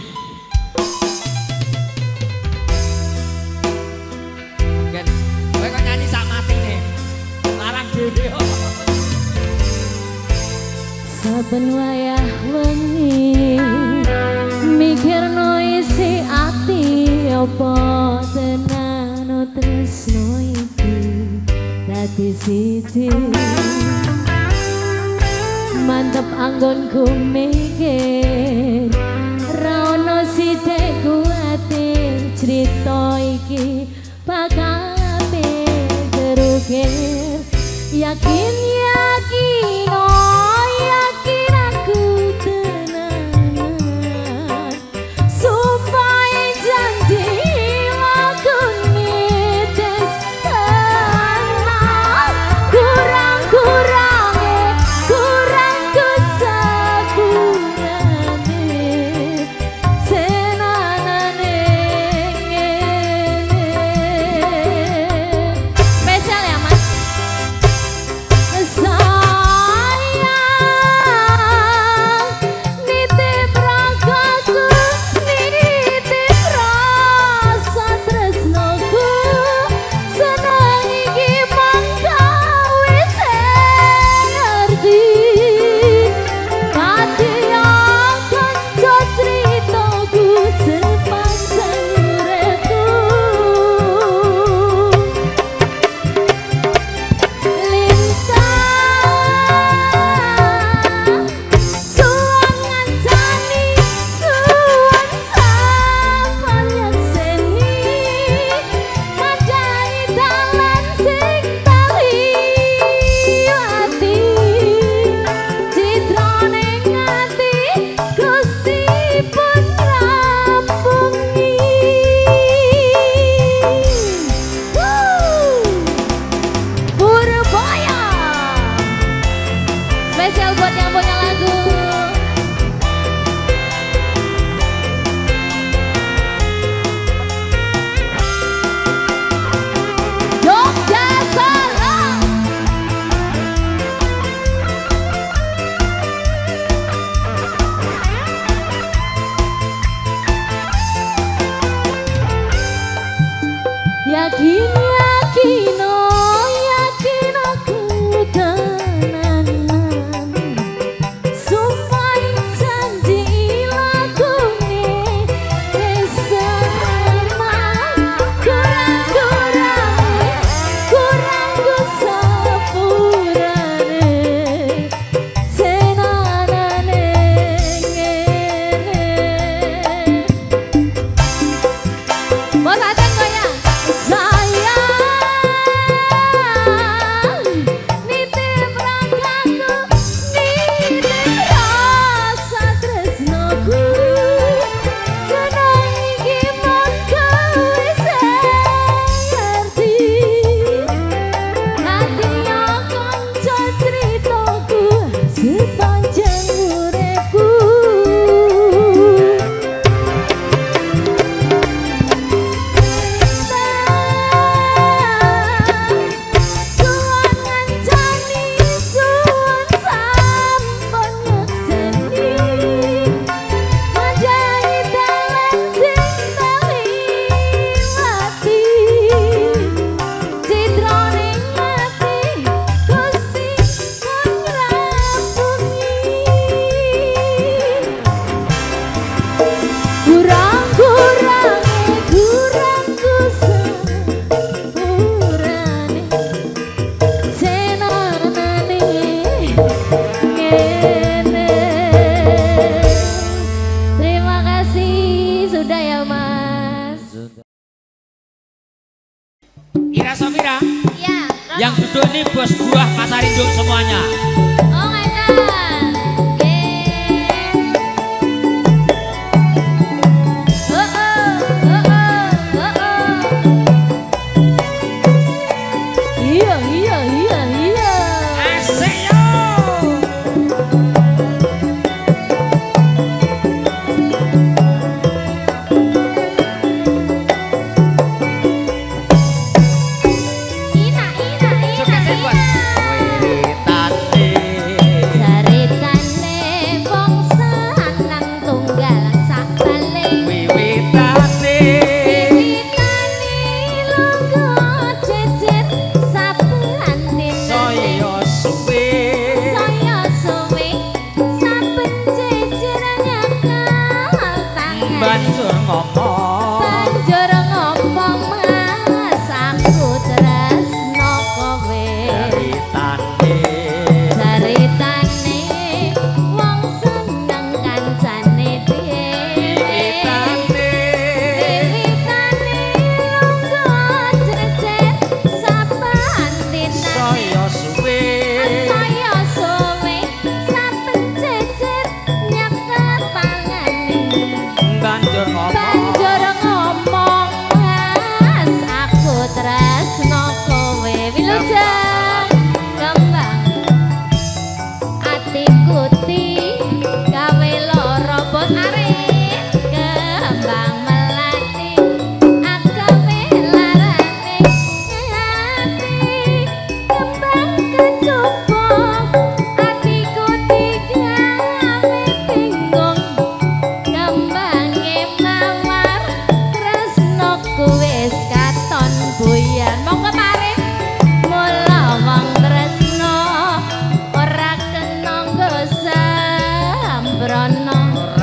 Gen, kowe kok nyanyi sak matine. Larang dhewe. Saben wayah wengi mikirno isi ati apa tenan tresno iki dadi siji. Mantep anggonku mikir ra ono sithik kuwatir crita iki bakal terukir. Yakin yakin oh yakin aku tenanan supaya janji lakoni desana kurang-kurang spesial ya mas.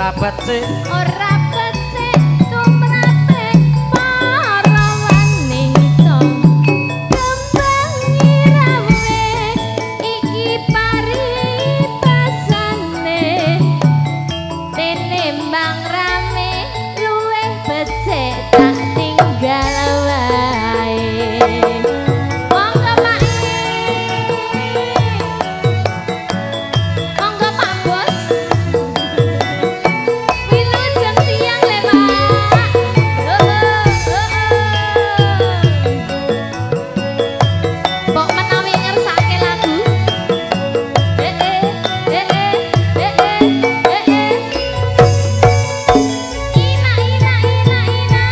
ora becik ora becik tumrape para wanita kembang irawe iki paripasane tinimbang rame luwih becik tak tinggal wae monggo Pak monggo Pak Bos wilujeng siang le Pak pok menawi ngersake lagu ina ina ina ina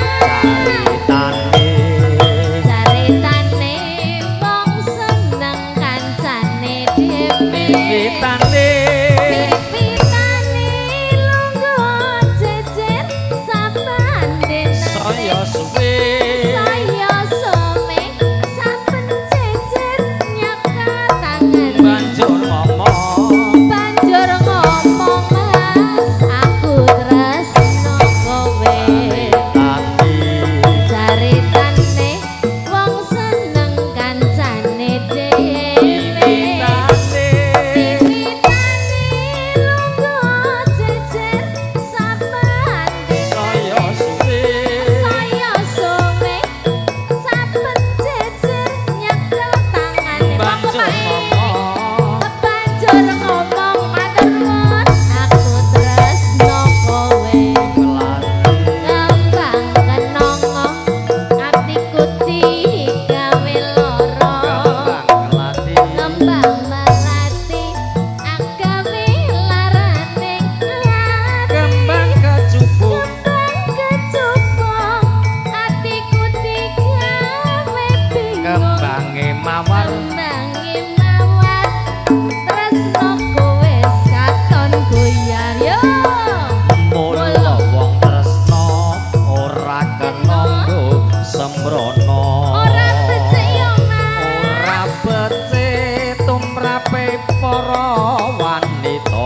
caritane wong seneng kancane dhewe Pitane pipitane lungguh jejer saben dina saya suwe saya some saben jejer nyaka tangan banjur ngomong banjur ngomong mas aku tresno kowe tapi caritane wong seneng kancane dhewe pitane pipitane lungguh jejer saben dina saya suwe saya some saben jejer nyekel tangane banjur ngomong banjur ngomong matur nuwun aku tresno kowe kembang kenongo atiku digawe lara kelati kembang melati agawe larane kembang kecubung kembang kecubung atiku digawe bingung kembange mawar kembange mawar tresno kowe katon goyang yo mula wong tresno ora kenonggo sembrono ora becik yo Mas ora becik tumrape para wanita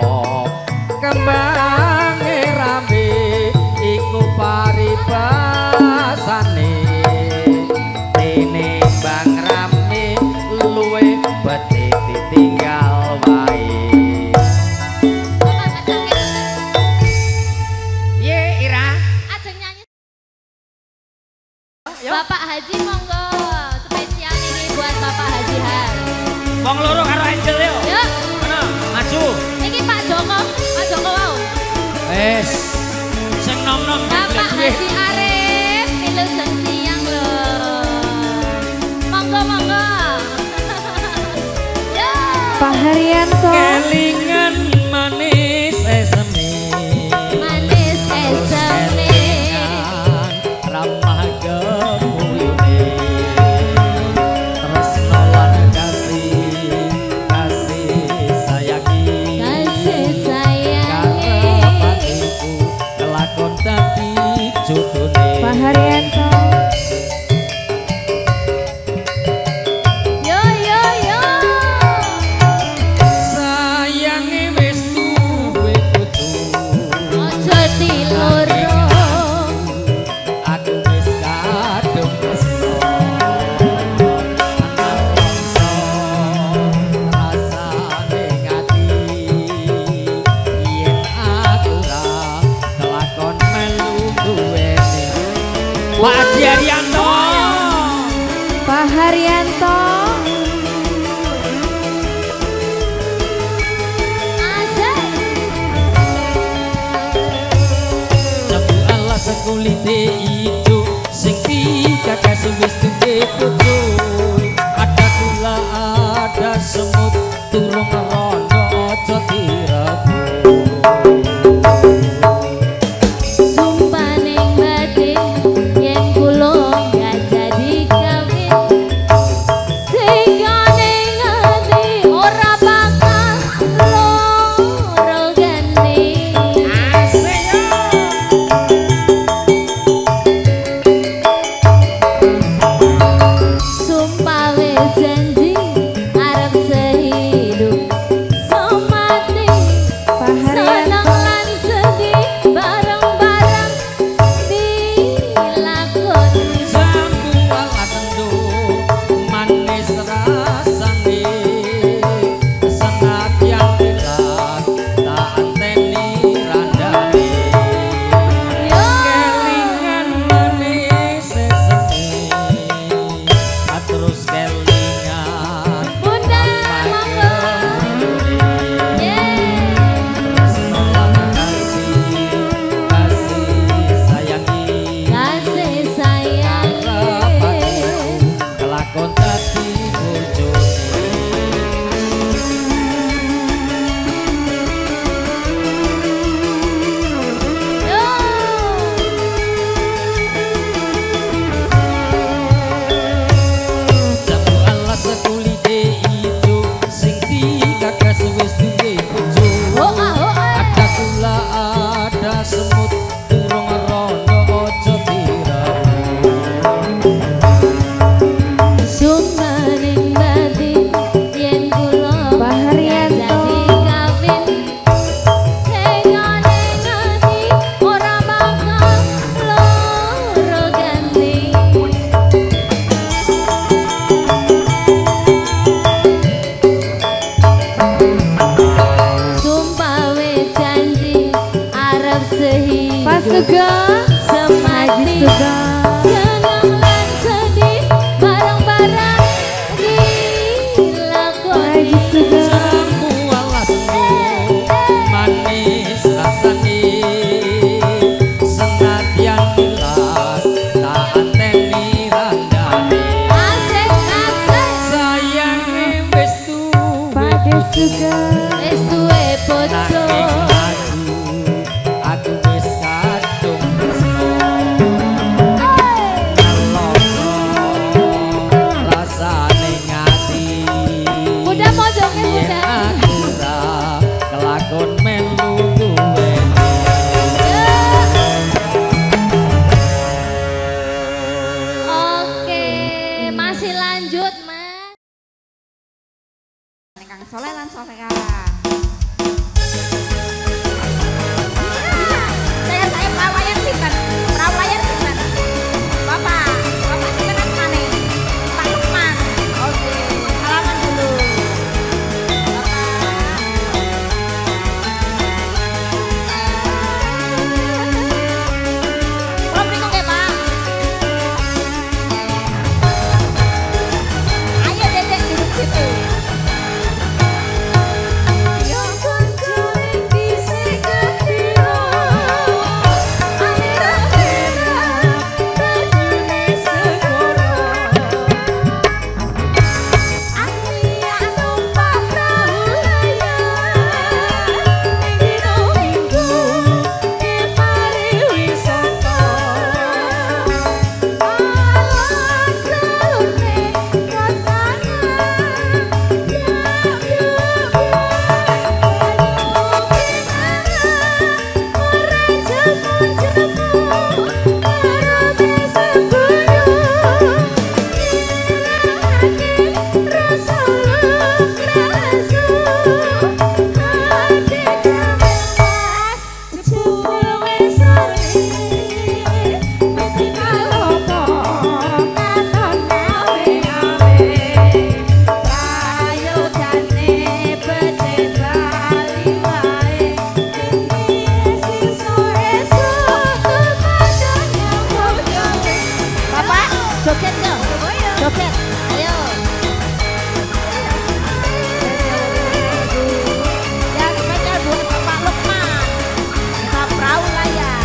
kembange rame iku paribasane tinimbang rame luwih becik ditinggal wae piye Ira ajeng nyanyi Bapak Haji monggo spesial ini buat Bapak Haji Har wong loro karo Angel yo yuk mana maju ini Pak Joko wow wes sing nom-nom Bapak Haji Arif wilujeng siang lho monggo monggo yo Pak Haryanto. kelingan manis sesemi manis eseme ramah gemuyune tresno lan kasih sayangi kasih sayange karepatiku kelakon dadi judune Pak Haryanto. yo yo yo sayange wis duwe bojo ojo diloro aku wis kadung tresno anakso rasane ngati yen aku ra kelakon melu duweni Pak Haji Haryanto Pak Haryanto. asik Jambu alas kulite ijo sing digagas wis duwe bojo ada gula ada semut turung rondo aja direbut sumpah ning batin yen kula gak jadi kawin tiga ning ati ora bakal loro gandeng sumpah wis janji arep sehidup semati Pak Haryanto. seneng lan Suga semati senang lan sedih bareng-bareng dilakoni semua lasmu manis rasane senadyan jelas tak anteni randane asik-asik sayange wis Pade suga wis duwe bojo aku wis kadung tresno rasane ngati mudah mojoke mudah aku ra kelakon melu duweni oke masih lanjut mas Kang Soleh lan Soleh saya prawayan sinten Bapak sinten asmane Pak Lukman oke salaman dulu Bapak mriku nggih Pak ayo dedek duduk situ joget dong, joget, ayo. Ya spesial buat Bapak Lukman, kita perahu layar.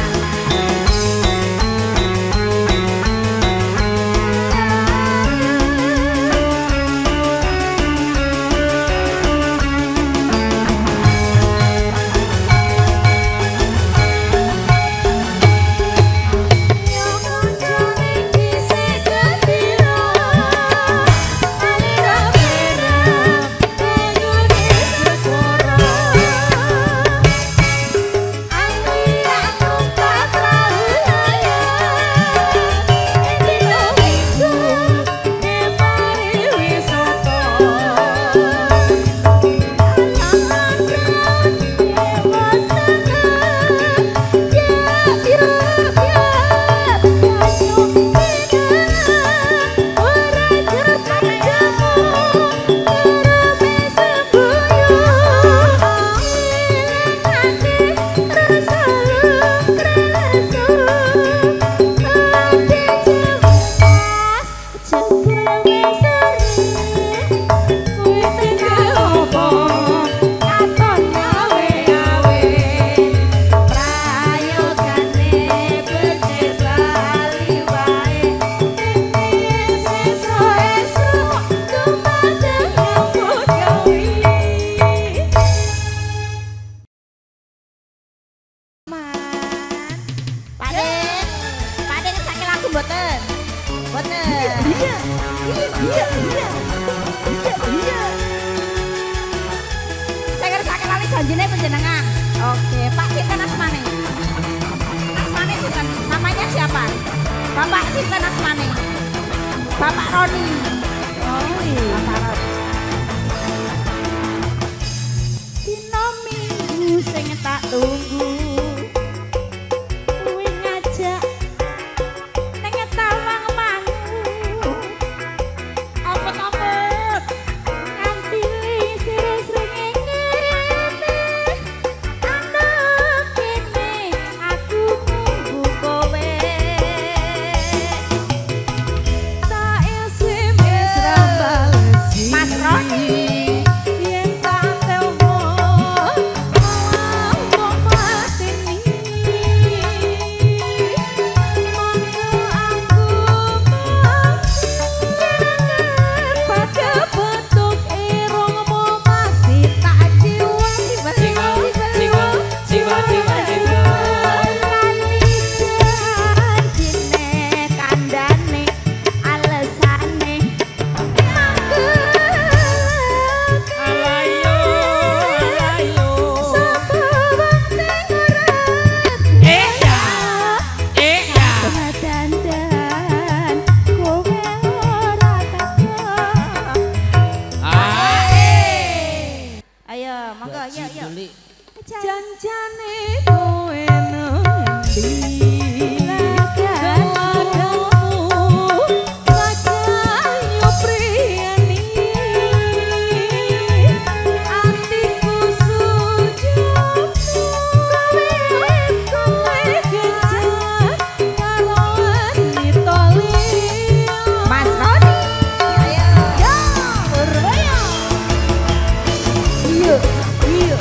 Saya ngerasa lali janjine penjenengan. Oke, Pak Sinten asmane? Asmane sinten? Namanya siapa? Bapak Sinten asmane? Bapak Roni. Oh iya. Bapak Roni. Dino minggu sing tak tunggu. Kuwi ngajak nang tawang mangu. Apet-apet. Nganti sires rengenge. Ando kene aku monggo yuk yuk. Janjane kowe nang ndi lagamu sajayo priyani atiku sujud kowe gencar karo wanita liya Mas Roni ayo yo Purwaya yuk yuk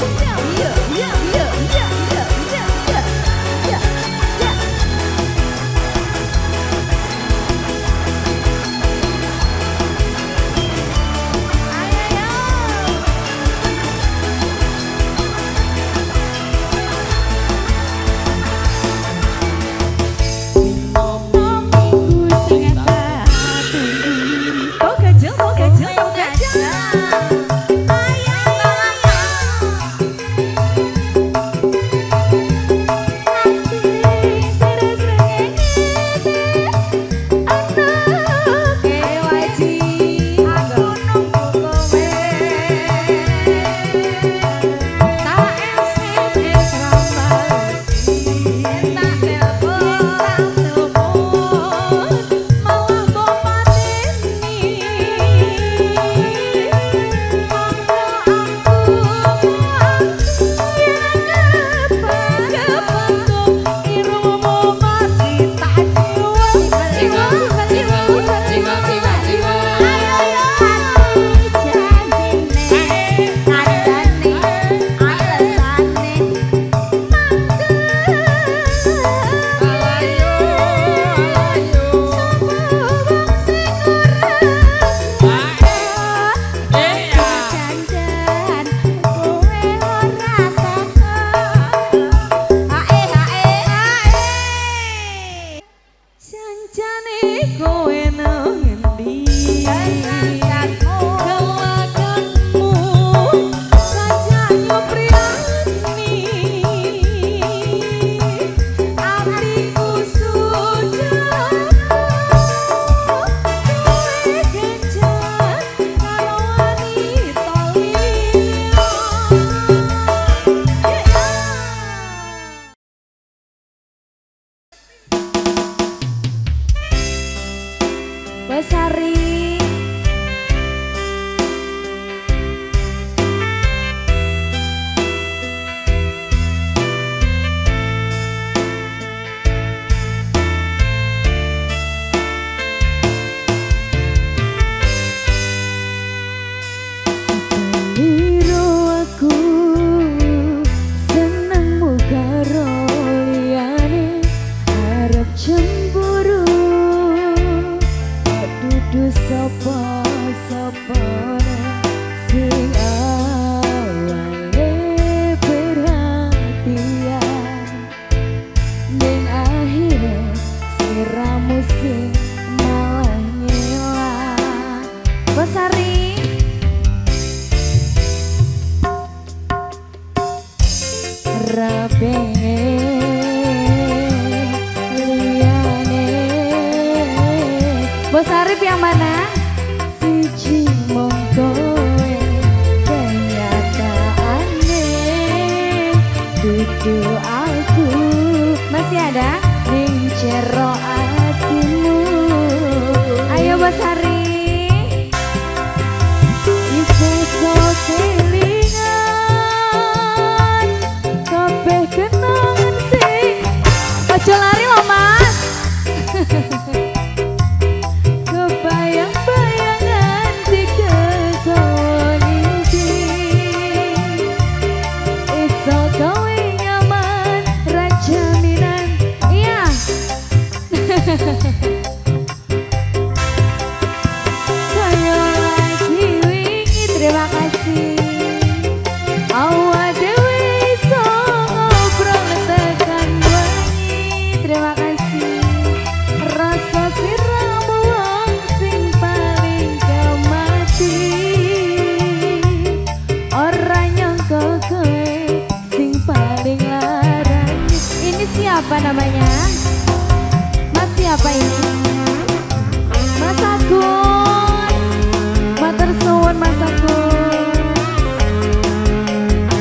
Sari Biru aku senengmu karo liyane harap cemburu dudu sapa-sapa sing awale perhatian ning akhire siramu sing malah ngilang Besari rapenge Bos Arif yang mana? Siji mongkoe kenyataane dudu aku masih ada ning jero atimu. Ayo Bos Arif iso kelingan kabeh kenangan sing ojo lari lo Mas. Bayang-bayangan di kesawan iki iso kowe nyaman rajaminan iya kaya lagi wingi terima kasih awak dewe iso ngobrol tekan wengi terima kasih rasa siramu sing paling kemati ora nyangka kowe sing paling larang ini siapa namanya Mas siapa ini Mas Agus matur suwun Mas Agus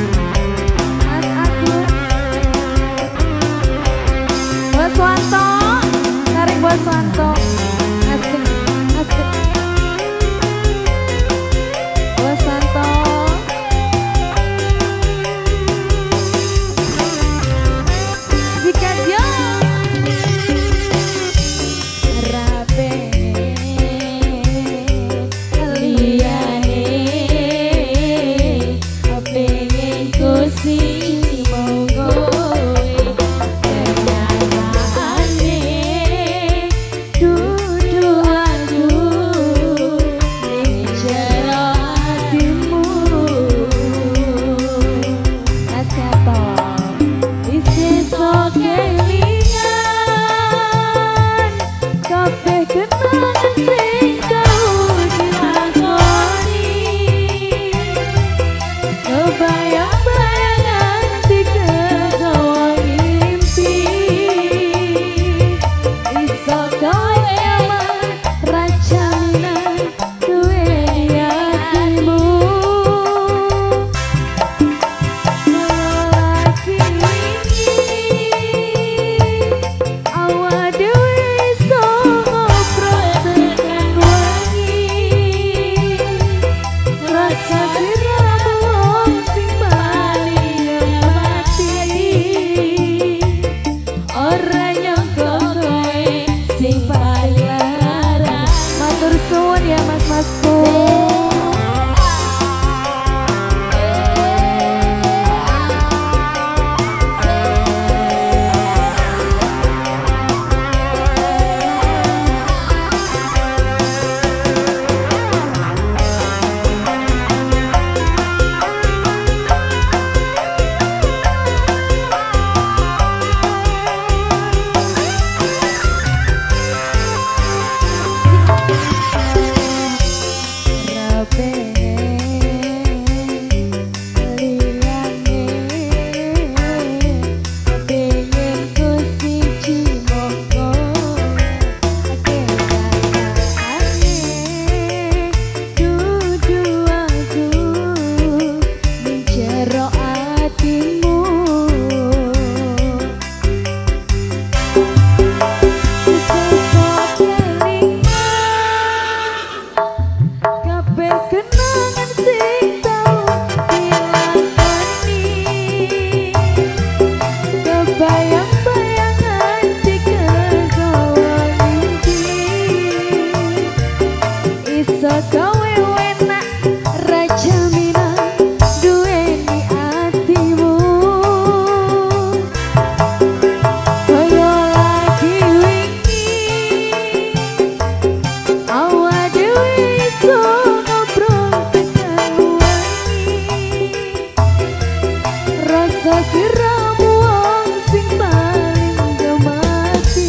Rasa siramu wong sing paling gemati,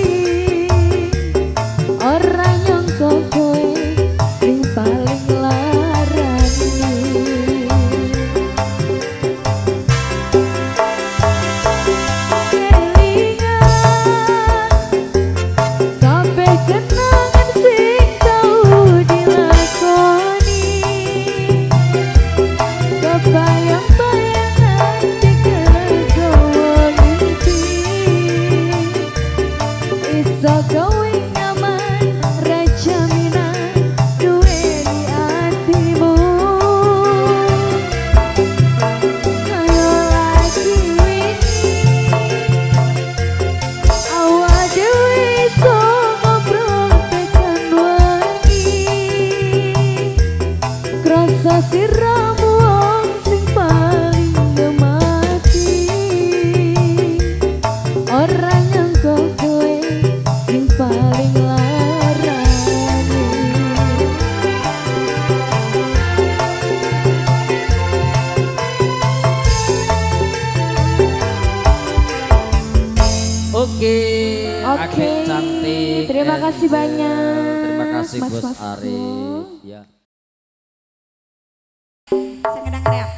ora nyangka kowe sing paling larani. Kelingan kabeh kenangan sing tau dilakoni, kebayang-bayang ati kegawa mimpi, iso kowe nyaman ra jaminan duweni atimu. Ayo lagi wingi awak dhewe iso ngobrol tekan wengi, krasa siramu wong sing paling gemati, ora nyangka kowe sing paling larani. Oke, Oke, Adik cantik. terima kasih banyak. Terima kasih Mas Bos Waspo. Ari. Ya. Sengedang reak.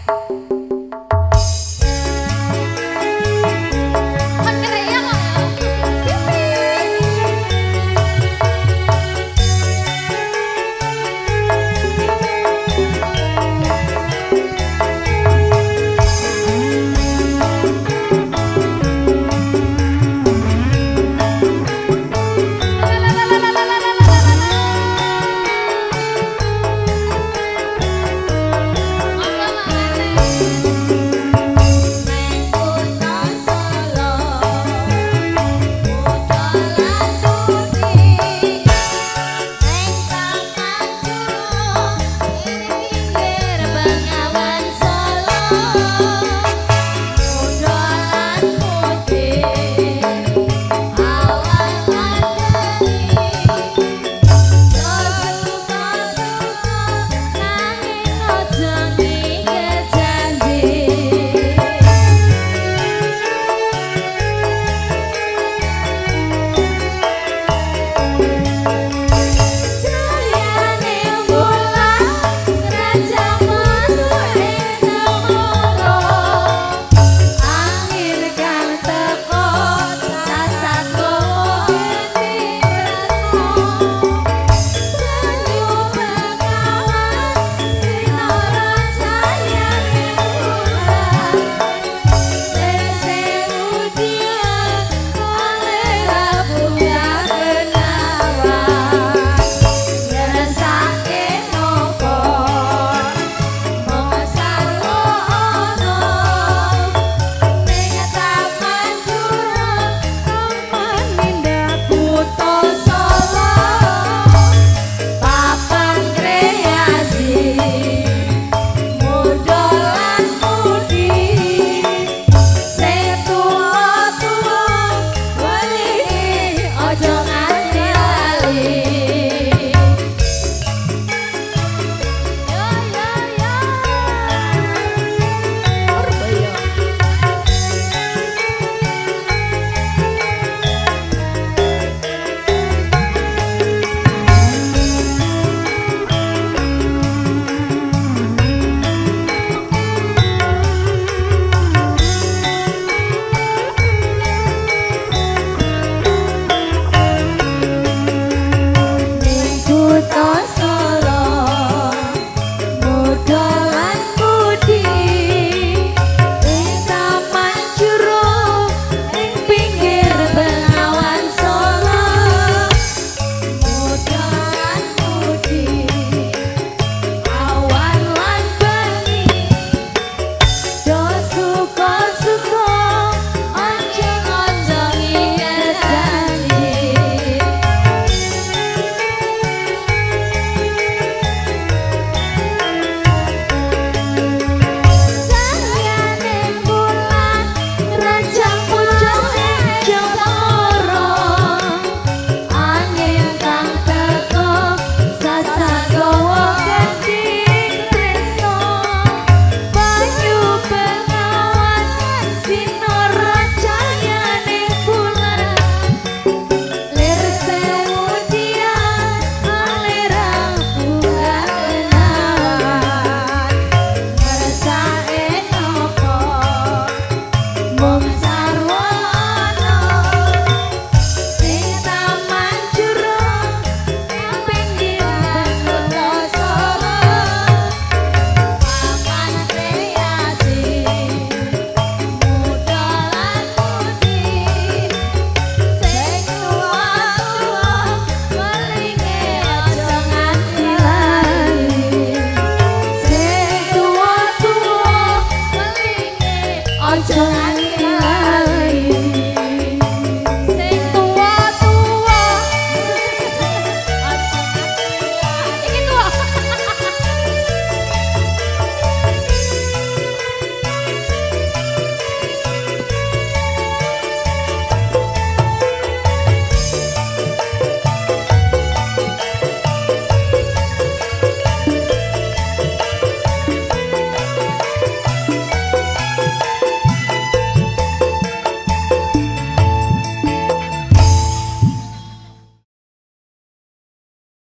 Ojo